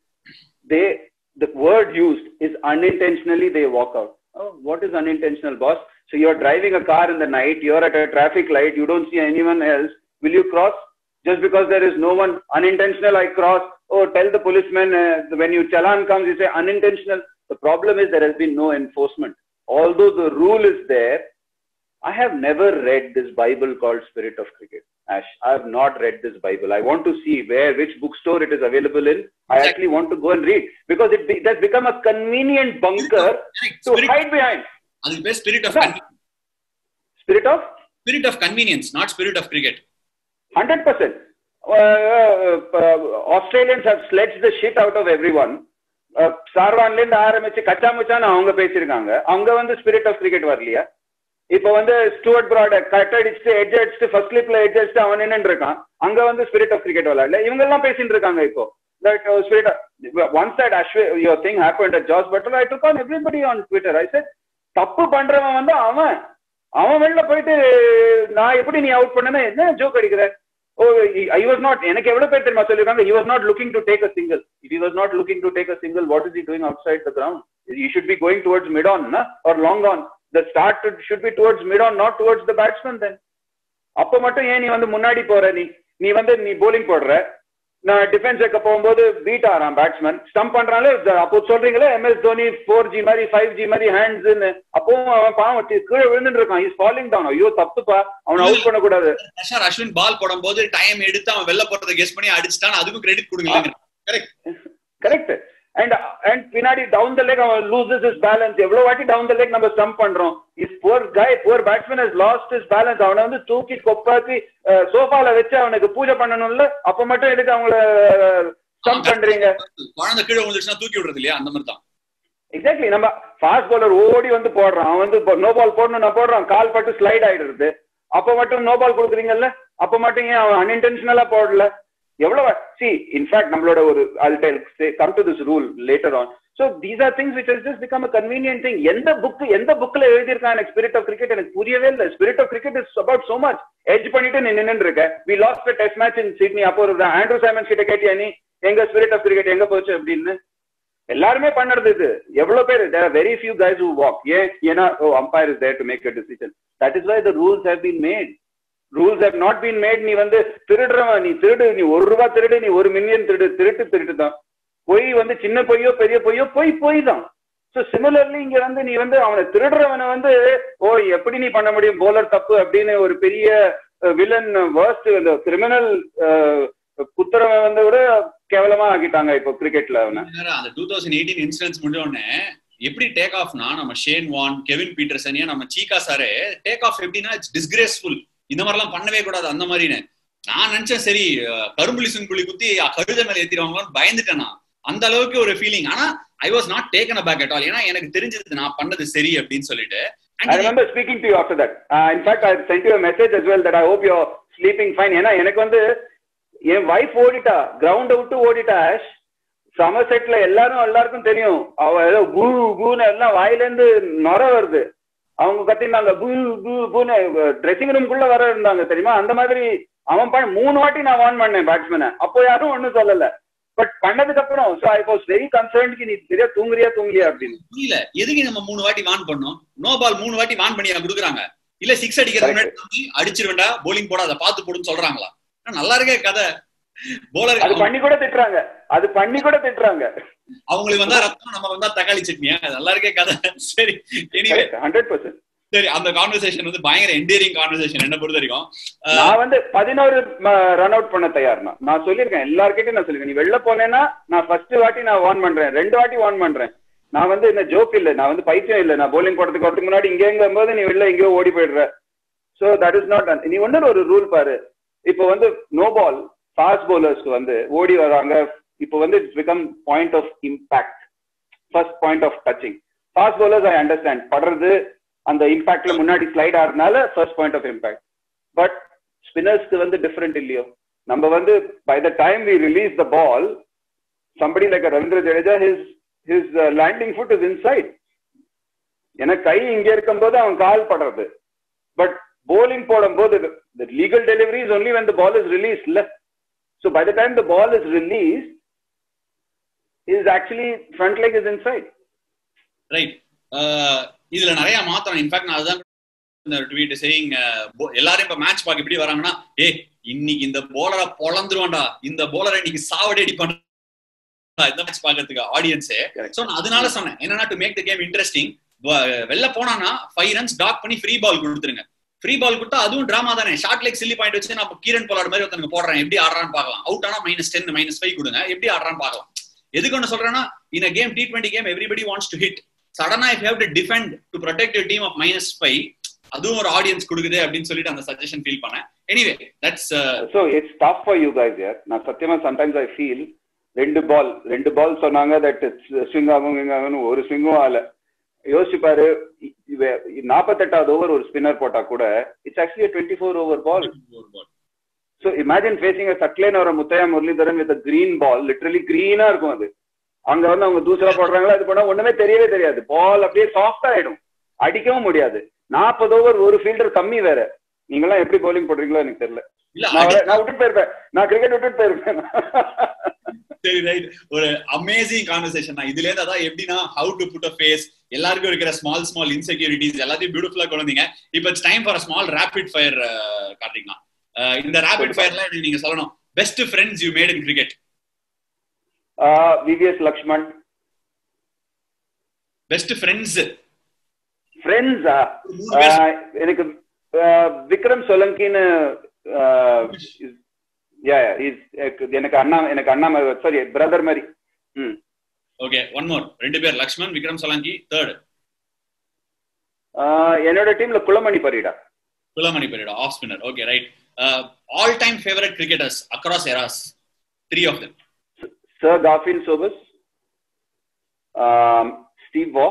They, the word used is unintentionally they walk out. Oh, what is unintentional, boss? So you're driving a car in the night, you're at a traffic light, you don't see anyone else, will you cross? Just because there is no one, unintentional I cross. Oh, tell the policeman, uh, when you challan comes, you say unintentional. The problem is there has been no enforcement. Although the rule is there, I have never read this Bible called Spirit of Cricket. Ash, I have not read this Bible. I want to see where, which bookstore it is available in. I actually want to go and read, because it, be, it has become a convenient bunker to spirit, hide behind. That is spirit of convenience. Spirit of? Spirit of convenience, not spirit of cricket. one hundred percent. Uh, uh, uh, Australians have sledged the shit out of everyone. சார்வான்ல இருந்து ஆரம்பிச்சு கச்சா முச்சான்னு அவங்க பேசிருக்காங்க. அவங்க வந்து spirit of cricket வரலையா? இப்ப வந்து ஸ்டூவர்ட் பிராட் கட் அடிச்சுட்டு எட்ஜ் அடிச்சுட்டு ஃபர்ஸ்ட் கிளிப்ல எட்ஜ் அடிச்சுட்டு அவன் நின்று இருக்கான். அங்க வந்து ஸ்பிரிட் ஆஃப் கிரிக்கெட் விளையாடல. இவங்க எல்லாம் பேசிட்டு இருக்காங்க இப்போ. That uh, spirit of, once that Ashwin, your thing happened at Josh Butler, I took on everybody on Twitter. I said, தப்பு பண்றவன் வந்து அவன் அவன் வெளில போயிட்டு நான் எப்படி நீ அவுட் பண்ணனா என்ன ஜோக் அடிக்கிற? Oh, I was not, எனக்கு எவ்வளவு பேர் தெரியுமா சொல்லிருக்காங்க, he was not looking to take a single. If he was not looking to take a single, what is he doing outside the ground? He should be going towards mid on, na? Or long on. The start should be towards mid on, not towards the batsman then. அப்ப மட்டும் ஏன் நீ வந்து முன்னாடி போற? நீ நீ வந்து நீ bowling போடுற, நான் டிஃபென்ஸ் வைக்க போகும்போது பீட் ஆறான் பேட்ஸ்மேன், ஸ்டம்ப் பண்றாங்களே. அப்போ சொல்றீங்களே எம்எஸ் தோனி ஃபோர் ஜி மாதிரி ஃபைவ் ஜி மாதிரி ஹேண்ட்ஸ்ன்னு, அப்பவும் அவன் பாவம் கீழே விழுந்துட்டு இருக்கான். Is falling down. ஐயோ தப்புப்பா, அவனை அவுட் பண்ண கூடாது. அஸ்வின் பால் போடும்போது டைம் எடுத்து அவன் வெளில போறதை கெஸ் பண்ணி அடிச்சுட்டான், அதுக்கும் கிரெடிட் கொடுங்க. Correct correct. அண்ட் அண்ட் பின்னாடி டவுன் த லெக் அவன் லூசஸ் ஹிஸ் பேலன்ஸ். எவ்வளவு வாட்டி டவுன் த லெக் நம்ம ஸ்டம்ப் பண்றோம். Is poor guy, poor batsman has lost his balance. அவனை வந்து தூக்கி கொப்பாத்தி சோஃபால வச்சு அவனுக்கு பூஜை பண்ணணும்ல, அப்ப மட்டும் எதுக்கு அவங்கள ஸ்டம்ப் பண்றீங்க? குழந்தை கீழே விழுந்துச்சுன்னா தூக்கி விடுறது இல்லையா, அந்த மாதிரி தான். எக்ஸாக்ட்லி. நம்ம ஃபாஸ்ட் பவுலர் ஓடி வந்து போடுறான், அவன் வந்து நோ பால் போடணும் நான் போடுறான், கால் பட்டு ஸ்லைட் ஆயிடுறது. அப்ப மட்டும் நோ பால் கொடுக்குறீங்கல்ல, அப்ப மட்டும் ஏன் அவன் அன்இன்டென்ஷனலா போடல? எவ்வளவு see, in fact நம்மளோட ஒரு I'll tell say come to this rule later on. So these are things which has just become a convenient thing. எந்த புக் எந்த புக்ல எழுதி இருக்கான் எனக்கு ஸ்பிரிட் ஆஃப் கிரிக்கெட் எனக்கு புரியவே இல்லை. Spirit of cricket is about so much. Edge பண்ணிட்டு நீ நின்னு இருக்க. we lost the test match in Sydney. அப்போ ஒரு ஆண்ட்ரூ சைமன்ஸ் கிட்ட கேட்டியா நீ எங்க ஸ்பிரிட் ஆஃப் கிரிக்கெட் எங்க போச்சு அப்படின்னு? எல்லாருமே பண்ணுறது இது. எவ்வளவு பேர், there are very few guys who walk. ஏன் ஏன்னா oh umpire is there to make a decision. That is why the rules have been made. Rules have not been made. நீ வந்து திருடுறவன், நீ திருடு, நீ ஒரு ரூபா திருடு, நீ ஒரு மில்லியன் திருடு, திருட்டு திருட்டு தான். பொய் வந்து சின்ன பொய்யோ பெரிய பொய்யோ பொய் பொய் தான். ஸோ சிமிலர்லி இங்க வந்து நீ வந்து அவனை திருடுறவனை வந்து ஓ எப்படி நீ பண்ண முடியும், போலர் தப்பு அப்படின்னு ஒரு பெரிய வில்லன் வேர்ஸ்ட் இந்த கிரிமினல் குத்துறவன் வந்து கூட கேவலமா ஆக்கிட்டாங்க இப்போ கிரிக்கெட்ல. அவனை அந்த டூ தௌசண்ட் எயிட்டீன் இன்சிடென்ட்ஸ் முடிஞ்சோடனே எப்படி டேக் ஆஃப்னா, நம்ம ஷேன் வான், கெவின் பீட்டர்சன், நம்ம சீகா சாரே டேக் ஆஃப் எப்படின்னா இட்ஸ் டிஸ்கிரேஸ்ஃபுல், இந்த மாதிரிலாம் பண்ணவே கூடாது அந்த மாதிரின்னு. நான் நினைச்சேன் சரி கரும்புலி சுங்குலி குத்தி கழுத மேல ஏத்திடுவாங்கன்னு பயந்துட்டேன் நான். அந்த அளவுக்கு ஒரு ஃபீலிங். ஆனா I was not taken aback at all. ஏன்னா எனக்கு தெரிஞ்சது நான் பண்ணது சரி அப்படின்னு சொல்லிட்டு. I remember speaking to you after that. Uh, in fact, I sent you a message as well that I hope you're sleeping fine. ஏன்னா எனக்கு வந்து என் வைஃப் ஓடிட்டா, கிரவுண்ட் அவுட் ஓடிட்டா. சமர்செட்ல எல்லாரும் எல்லாருக்கும் தெரியும், அவ ஏதோ பூ பூன்னு எல்லாம் வாயில இருந்து நொர வருது. அவங்க கத்தினாங்க பூ பூ பூன்னு ட்ரெஸ்ஸிங் ரூம்குள்ள வர இருந்தாங்க தெரியுமா. அந்த மாதிரி அவன் பண்ண மூணு வாட்டி நான் வார்ன் பண்ணேன் பேட்ஸ்மேனை. அப்போ யாரும் ஒன்னும் சொல்லல. பட் பண்ணதுக்கு அப்புறம் so I was very concerned நீ சரியா தூங்குறியா தூங்கலையா அப்படின்னு. புரியல எதுக்கு நம்ம மூணு வாட்டி வார்ன் பண்ணோம். நோ பால் மூணு வாட்டி வார்ன் பண்ணி கொடுக்குறாங்க. இல்ல சிக்ஸ் அடிக்கிறது முன்னாடி அடிச்சிருவேண்டா, போலிங் போட அதை பார்த்து போடுன்னு சொல்றாங்களா? நல்லா இருக்கே கதை. போலர் அது பண்ணி கூட திட்டுறாங்க, அது பண்ணி கூட திட்டுறாங்க. அவங்களுக்கு வந்தா ரத்தம், நம்ம வந்தா தக்காளி சட்னியா? நல்லா இருக்கே கதை. சரி, எனிவே ஹண்ட்ரட் பர்சன்ட் சரி, அந்த கான்வர்சேஷன் வந்து பயங்கர என்டியரிங் கான்வர்சேஷன் என்ன பொறுத்த வரைக்கும். நான் வந்து பதினோரு ரன் அவுட் பண்ண தயார்னா நான் சொல்லியிருக்கேன் எல்லார்கிட்டையும். நான் சொல்லிருக்கேன், நீ வெளில போனேன்னா நான் ஃபர்ஸ்ட் வாட்டி நான் வார்ன் பண்றேன், ரெண்டு வாட்டி வார்ன் பண்றேன். நான் வந்து இந்த ஜோக் இல்ல, நான் வந்து பைத்தியம் இல்ல. நான் போலிங் போடுறதுக்கு வரதுக்கு முன்னாடி இங்கேங்கும் போது நீ வெளில எங்கேயோ ஓடி போயிடுற. So that is not. நீ ஒன்னு ஒரு ரூல் பாரு. இப்போ வந்து நோ பால் ஃபாஸ்ட் பவுலர்ஸ்க்கு வந்து ஓடி வராங்க. இப்போ வந்து it's become point of impact, first point of touching. Fast bowlers I understand, படுறது அந்த இம்பாக்ட்ல முன்னாடி ஸ்லைட் ஆகிறதுனால first point of impact. But ஸ்பின்னர்ஸ்க்கு வந்து டிஃபரெண்ட் இல்லையோ. நம்ம வந்து by the time we release the ball, somebody like Ravindra Jadeja, his his uh, landing foot is inside. ஏன்னா கை இங்க இருக்கும்போது அவன் கால் படுறது. பட் bowling போடும்போது the legal delivery is only when the ball is released left. So by the time the ball is released, is actually front leg is inside. Right. uh இதுல நிறைய மாத்தணும். இன்ஃபேக்ட் நான் அதுதான் இந்த ட்வீட் சேயிங், எல்லாரும் இப்ப match பார்க்க எப்படி வராங்கன்னா, ஏ இன்னைக்கு இந்த போலரை பொளந்துருவான்டா, இந்த போலரை இன்னைக்கு சாவடி அடி பண்ண இந்த மேட்ச் பாக்கிறதுக்கு ஆடியன்ஸே. சோ நான் அதனால சொன்னேன் என்னன்னா, to make the game interesting, வெளில போனானா ஃபைவ் ரன்ஸ் டாக் பண்ணி ஃப்ரீ பால் கொடுத்துருங்க. ஃப்ரீ பால் கொடுத்தா அதுவும் டிராமா தானே. ஷார்ட் லெக் சில்லி பாயிண்ட் வச்சு நம்ம கீரன் போலாட் மாதிரி ஒருத்தனுக்கு போடுறேன், எப்படி ஆடுறான்னு பார்க்கலாம். அவுட் ஆனா மைனஸ் டென் மைனஸ் ஃபைவ் கொடுங்க, எப்படி ஆடுறான்னு பார்க்கலாம். எதுக்கு ஒன்று சொல்றேன்னா, in a game T twenty game everybody wants to hit. சடனா if you have to defend to protect your team of minus five, அதுவும் ஒரு ஆடியன்ஸ் கொடுக்குது அப்படின்னு சொல்லிட்டு அந்த சஜஷன் ஃபீல் பண்ணேன். Anyway that's so it's tough for you guys here. நான் சத்தியமா சம்டைம்ஸ் ஐ ஃபீல் ரெண்டு பால் ரெண்டு பால் சொன்னாங்க தட் ஸ்விங் ஆகும் விங் ஆகும்னு, ஒரு ஸ்விங்கும் ஆகல. யோசிச்சு பாரு, நாற்பத்தெட்டாவது ஓவர் ஒரு ஸ்பின்னர் போட்டா கூட it's actually twenty four over ball. So imagine facing a Saqlain ஒரு Muttiah Muralitharan with green ball, literally கிரீனா இருக்கும் அது. அங்க வந்து அவங்க தூசரா போடுறாங்களா, அது போனா ஒண்ணுமே தெரியவே தெரியாது. பால் அப்படியே சாஃப்ட் ஆயிடும், அடிக்கவும் முடியாது. நாற்பது ஓவர் ஒரு ஃபீல்டர் கம்மி வேற. நீங்களாம் எப்படி பவுலிங் போடுறீங்களோ எனக்கு தெரியல. நான் விட்டுட்டு போயிருப்பேன், நான் கிரிக்கெட் விட்டுட்டு போயிருப்பேன். சரி, ரைட். ஒரு அமேசிங் கான்வர்சேஷன் தான். இதுல இருந்து அதான் எப்படின்னா, how to put a face, எல்லாருக்கும் இருக்கிற ஸ்மால் ஸ்மால் இன்செக்யூரிட்டிஸ் எல்லாத்தையும் பியூட்டிஃபுல்லா கொண்டு வந்தீங்க. இப்போ it's time for a small rapid fire கார்த்திக்னா. இந்த ரேபிட் ஃபயர்ல நீங்க சொல்லணும் best friends you made in cricket. VVS Laxman. Best friends ஃப்ரெண்ட்ஸா எனக்கு விக்ரம் சொலங்கின்னு, எனக்கு அண்ணா எனக்கு அண்ணா சாரி பிரதர் மாதிரி. ம் ஓகே, ஒன் மோர். ரெண்டு பேர், லக்ஷ்மண், விக்ரம் சொலங்கி. தேர்ட் என்னோட டீம்ல Kulamani Parida. Kulamani Parida off spinner. Okay, right. All time favourite cricketers across eras, three of them. Sir Garfield Sobers, um, Steve Waugh,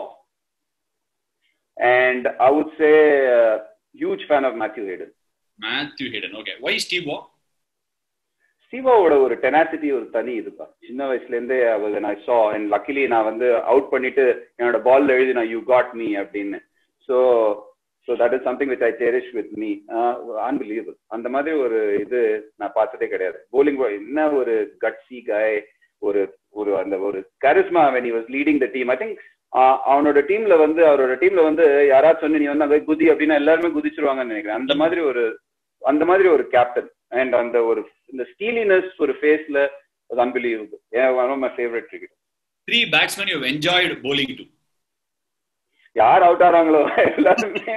and I would say uh, huge fan of Matthew Hayden. Matthew Hayden, okay. Why Steve Waugh? Steve Waugh oda ஒரு tenacity ஒரு தனி இதுப்பா. சின்ன வயசுல இருந்தே when I saw, and luckily நான் வந்து out பண்ணிட்டு என்னோட பால்ல எழுதி நான் you got me அப்படின்னு. So so that is something which I cherish with me. uh, unbelievable. அந்த மாதிரி ஒரு இது நான் பார்த்ததே கிடையாது. bowling என்ன ஒரு gutsy guy, ஒரு ஒரு அந்த ஒரு charisma when he was leading the team. I think அவனோட டீம்ல வந்து அவரோட டீம்ல வந்து யாராவது சொன்ன நீ வந்து அங்க குதி அப்படின்னா எல்லாருமே குதிச்சிருவாங்கன்னு நினைக்கிறேன். அந்த மாதிரி ஒரு அந்த மாதிரி ஒரு கேப்டன். அண்ட் அந்த ஒரு இந்த ஸ்டீலினஸ் ஒரு ஃபேஸ்ல was unbelievable. Yeah, one of my favorite cricketers. Three batsmen you have enjoyed bowling to. யார் அவுட் ஆறாங்களோ எல்லாருமே.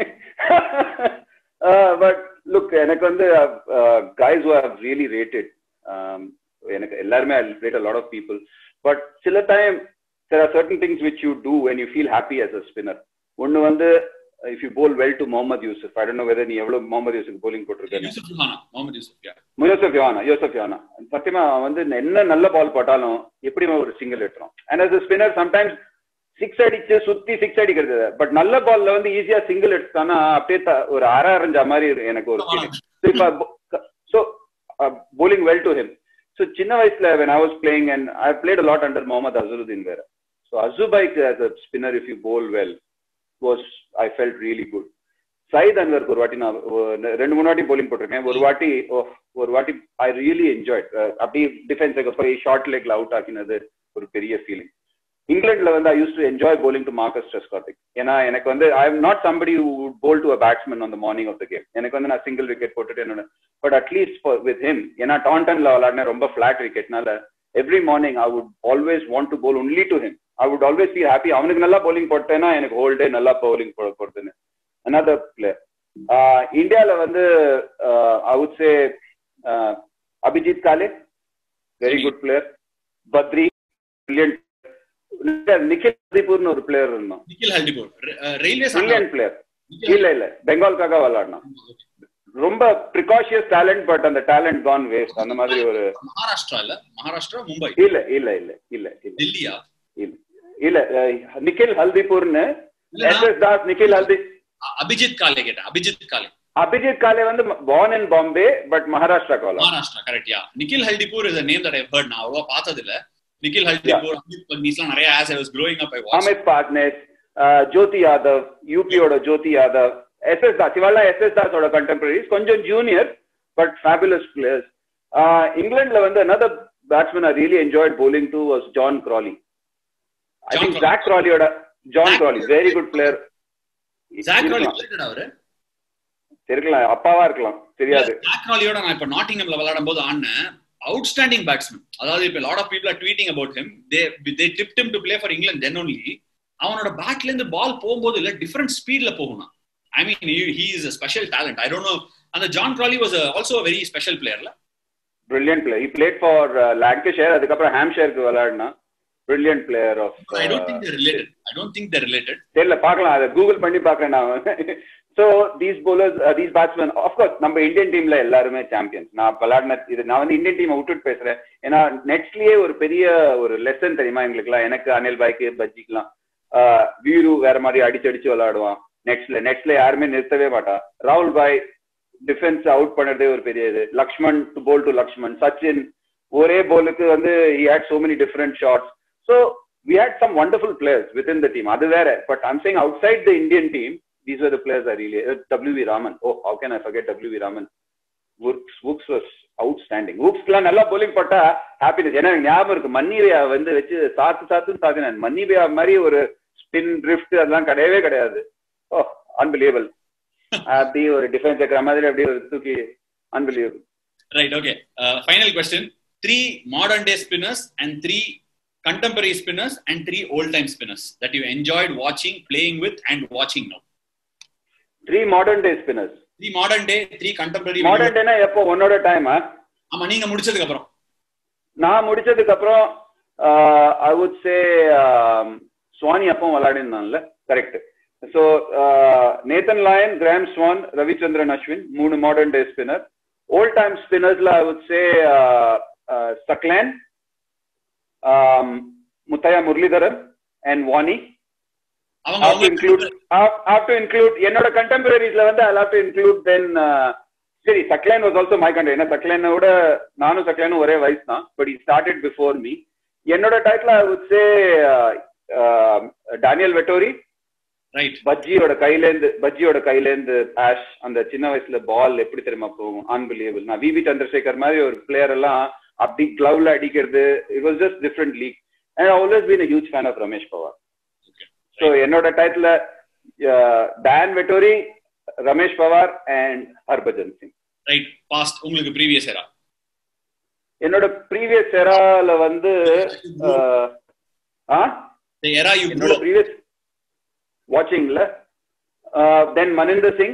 பட் லுக், எனக்கு வந்து guys who have really rated, எனக்கு எல்லாருமே I rate a lot of people, but சில time there are certain things which you do when you feel happy as a spinner. ஒன்னு வந்து if you bowl well to Mohammad Yusuf. I don't know whether நீ எவ்வளவு Mohammad Yusuf bowling போட்டுருக்கேன். Yusuf யோஹானா, Mohammad Yusuf. yeah. Yusuf யோஹானா, Yusuf யோஹானா சத்தியமா வந்து என்ன நல்ல பால் போட்டாலும் எப்படியுமே ஒரு சிங்கிள் எடுத்துரும். And as a spinner sometimes six அடிச்சு சுத்தி சிக்ஸ் அடிக்கிறது, பட் நல்ல பால்ல வந்து ஈஸியா சிங்கிள் எடுத்தானா அப்படியே ஒரு அரை அரைஞ்ச மாதிரி எனக்கு ஒரு feeling. So bowling well to him. So சின்ன வயசுல when I was playing, and I played a lot under Mohammad Azharuddin வேற. So Azubike as a spinner, if you bowl well, was I felt really good. Saeed Anwar ஒரு வாட்டி நான் ரெண்டு மூணு வாட்டி bowling போட்டிருக்கேன். ஒரு வாட்டி ஒரு வாட்டி I really enjoyed. அப்படியே டிஃபென்ஸுக்கு போய் ஷார்ட் லெக்ல அவுட் ஆக்கினது ஒரு பெரிய ஃபீலிங். இங்கிலாந்துல வந்து I used to enjoy bowling to Marcus Trescothick. ஏன்னா எனக்கு வந்து I am not somebody who would bowl to a batsman on the morning of the game. எனக்கு வந்து நான் சிங்கிள் விக்கெட் போட்டுட்டு என்னோட, but at least for with him, ஏன்னா டான்டன்ல விளையாடின ரொம்ப ஃபிளாட் விக்கெட்னால every morning I would always want to bowl only to him. I would always be happy. அவனுக்கு நல்லா bowling போட்டேன்னா எனக்கு ஹோல் டே நல்லா bowling போடுதுன்னு. another player. Uh, India la vandu uh, I would say uh, Abhijit Kale, very good player. Badri, brilliant. Nikhil Haldipur nu or player irundha. Nikhil Haldipur, uh, railways brilliant player. illa illa Bengal kaga valadna. ரொம்ப precocious talent, but அந்த talent gone waste. அந்த மாதிரி ஒரு மகாராஷ்டிரா இல்ல மகாராஷ்டிரா மும்பை இல்ல இல்ல இல்ல இல்ல இல்ல டெல்லியா இல்ல இல்ல நிக்கில் ஹல்திபூர்னு எஸ்எஸ் தாஸ் நிக்கில் ஹல்தி அபிஜித் காலே கேட்ட அபிஜித் காலே அபிஜித் காலே வந்து born in Bombay but Maharashtra Kale Maharashtra correct yeah Nikhil Haldipur is a name that I've heard நான் அவ்வளவா பார்த்தது இல்ல நிக்கில் ஹல்திபூர் அமித் பத்னிஸ்லாம் நிறைய as I was growing up I watched Amit பத்னிஸ் Jothi Yadav யூபியோட Jothi Yadav S S Das இவள S S Das ஓட contemporaries கொஞ்சம் junior but fabulous players. uh, England la வந்து another batsman I really enjoyed bowling to was John Crawley. I John think Crawley. Zach Crawley oda John Zach Crawley very good player. Zach Crawley played அவரு தெரியல அப்பாவா இருக்கலாம் தெரியாது. Zach Crawley oda நான் இப்ப நாட்டிங்ஹாம்ல விளையாடும்போது ஆன outstanding batsman. அதாவது இப்ப a lot of people are tweeting about him. They they tipped him to play for England then only. அவனோட பேட்ல இருந்து பால் போகும்போது இல்ல different speedல போகும்னா I mean, he, he is a special talent. I don't know. And the John Crawley was a, also a very special player. La? Brilliant player. He played for uh, Lancashire. Adukapra Hampshire ku valadna. Brilliant player of. Uh, I don't think they're related. I don't think they're related. Therla paakalam adu Google panni paakren na. So these bowlers, uh, these batsmen, of course, நம்ம Indian team la எல்லாருமே champions. நான் விளையாடின இது நான் வந்து Indian team விட்டுட்டு பேசுறேன். ஏன்னா நெக்ஸ்ட்லயே ஒரு பெரிய ஒரு லெசன் தெரியுமா எங்களுக்குலாம் எனக்கு அனில் பாய்க்கு பஜ்ஜிக்கலாம் வீரு வேற மாதிரி அடிச்சு அடிச்சு விளையாடுவான். நெக்ஸ்ட்ல நெக்ஸ்ட்ல யாருமே நிறுத்தவே மாட்டா. ராகுல் பாய் டிஃபென்ஸ் அவுட் பண்ணதே ஒரு பெரிய இது. Laxman to ball to Laxman, Sachin ஒரே போலுக்கு வந்து he had so many different shots. So we had some wonderful players within the team. அது வேற. But I'm saying outside the Indian team, these were the players I really. uh, W V Raman. Oh, how can I forget W V Raman? Wooks Wooks was outstanding. Wooksலாம் நல்லா bowling போட்டா happiness. ஏன்னா ஞாபகம் இருக்கு மன்னிபையா வந்து வச்சு சாத்து சாத்துன்னு சாத்தினான். மன்னிபையா மாதிரி ஒரு spin drift அதெல்லாம் கிடையவே கிடையாது. Oh, unbelievable. Abhi or defense ekra madri abhi or tuki unbelievable. Right, okay. Uh, final question. Three modern day spinners and three contemporary spinners and three old time spinners that you enjoyed watching, playing with and watching now. Three modern day spinners. Three modern day, three contemporary. Modern day na எப்போ உன்னோட time ஆ? ஆமா நீங்க முடிச்சதுக்கு அப்புறம். நான் முடிச்சதுக்கு அப்புறம் I would say Swanee அப்போ விளையாடினான்ல correct. So uh, Nathan Lyon, Graham Swan, Ravichandran Ashwin, மூணு modern day spinner. Old time spinners la I would say uh, uh, Saklan, um, Muthaiya Muralidharan and Wani. I have to include I have to include என்னோட contemporaries la வந்து I have to include then uh, சரி Saklan was also my country. ஏன்னா Saklan ஓட நானும் Saklan ஒரே வயசு தான், but he started before me. என்னோட title I would say uh, uh, Daniel Vettori. Right பஜ்ஜியோட கையில இருந்து பஜ்ஜியோட கையில இருந்து ஆஷ் அந்த சின்ன வயசுல பால் எப்படி தெரியுமா போகும் அன்பிலியபிள். நான் விவி சந்திரசேகர் மாதிரி ஒரு பிளேயர் எல்லாம் அப்படி கிளவ்ல அடிக்கிறது it was just different league. And I always been a huge fan of Ramesh Powar. So என்னோட title Dan Vettori, Ramesh Powar and Harbhajan Singh. Right past உங்களுக்கு ப்ரீவியஸ் எரா. என்னோட ப்ரீவியஸ் எரால வந்து ஆ எரா யூ என்னோட previous watching la uh, then Maninder Singh,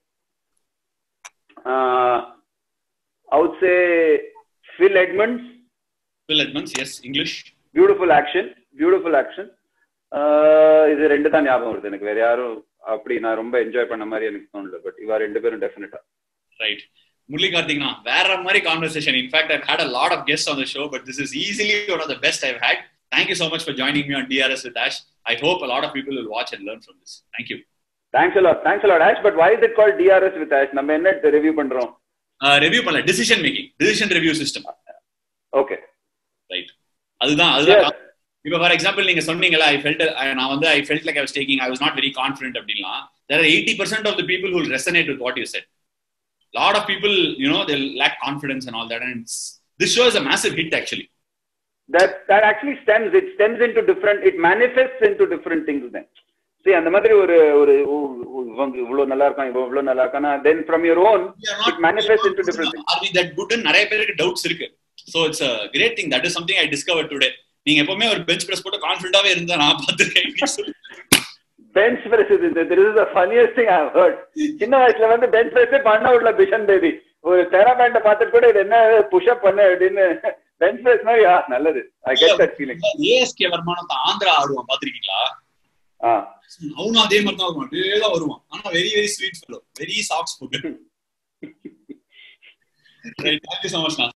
uh, I would say Phil Edmonds. Phil Edmonds, yes, English. Beautiful action, beautiful action. uh, இது ரெண்டு தான் ஞாபகம் வருது எனக்கு. வேற யாரும் அப்படி நான் ரொம்ப என்ஜாய் பண்ண மாதிரி எனக்கு தோணல. பட் இவா ரெண்டு பேரும் டெஃபினட்டா. ரைட் முரளி கார்த்திக்னா வேற மாதிரி conversation. In fact, I've had a lot of guests on the show, but this is easily one of the best I've had. Thank you so much for joining me on D R S with Ash. I hope a lot of people will watch and learn from this. Thank you. Thanks a lot. Thanks a lot, Ash. But why is it called D R S with Ash? நம்ம என்ன review பண்றோம்? Uh, review பண்ணல. Decision making. Decision review system. Okay. Right. அதுதான் அதுதான். இப்போ for example நீங்க சொன்னீங்கல I felt நான் வந்து I felt like I was taking I was not very confident அப்படினா there are eighty percent of the people who will resonate with what you said. Lot of people, you know, they lack confidence and all that, and it's, this show is a massive hit actually. That that actually stems it stems into different it manifests into different things then. See அந்த மாதிரி ஒரு ஒரு இவ்ளோ நல்லா இருக்கான் இவ்ளோ நல்லா இருக்கானா then from your own it manifests into different things. Are we that good ன்னு நிறைய பேருக்கு டவுட்ஸ் இருக்கு. So it's a great thing. That is something I discovered today. நீங்க எப்பவுமே ஒரு பெஞ்ச் பிரஸ் போட்டு கான்ஃபிடென்ட்டாவே இருந்தா நான் பாத்துட்டேன். பெஞ்ச் பிரஸ் இது this is the funniest thing I have heard. சின்ன வயசுல வந்து பெஞ்ச் பிரஸ் பண்ண விடல பிஷன் பேபி. ஒரு தெராபேண்ட பார்த்துட்டு கூட இது என்ன புஷ் அப் பண்ணு அப்படின்னு பெஞ்ச் பிரஸ் மாதிரி. ஆ நல்லது, I get that feeling. ASK வர்மானோ ஆந்திரா ஆடுவான் பாத்திருக்கீங்களா? ஆ அவனும் அதே மாதிரி தான் வருவான், அப்படியே தான் வருவான். ஆனா very very sweet fellow, very soft spoken. Right, thank you so much.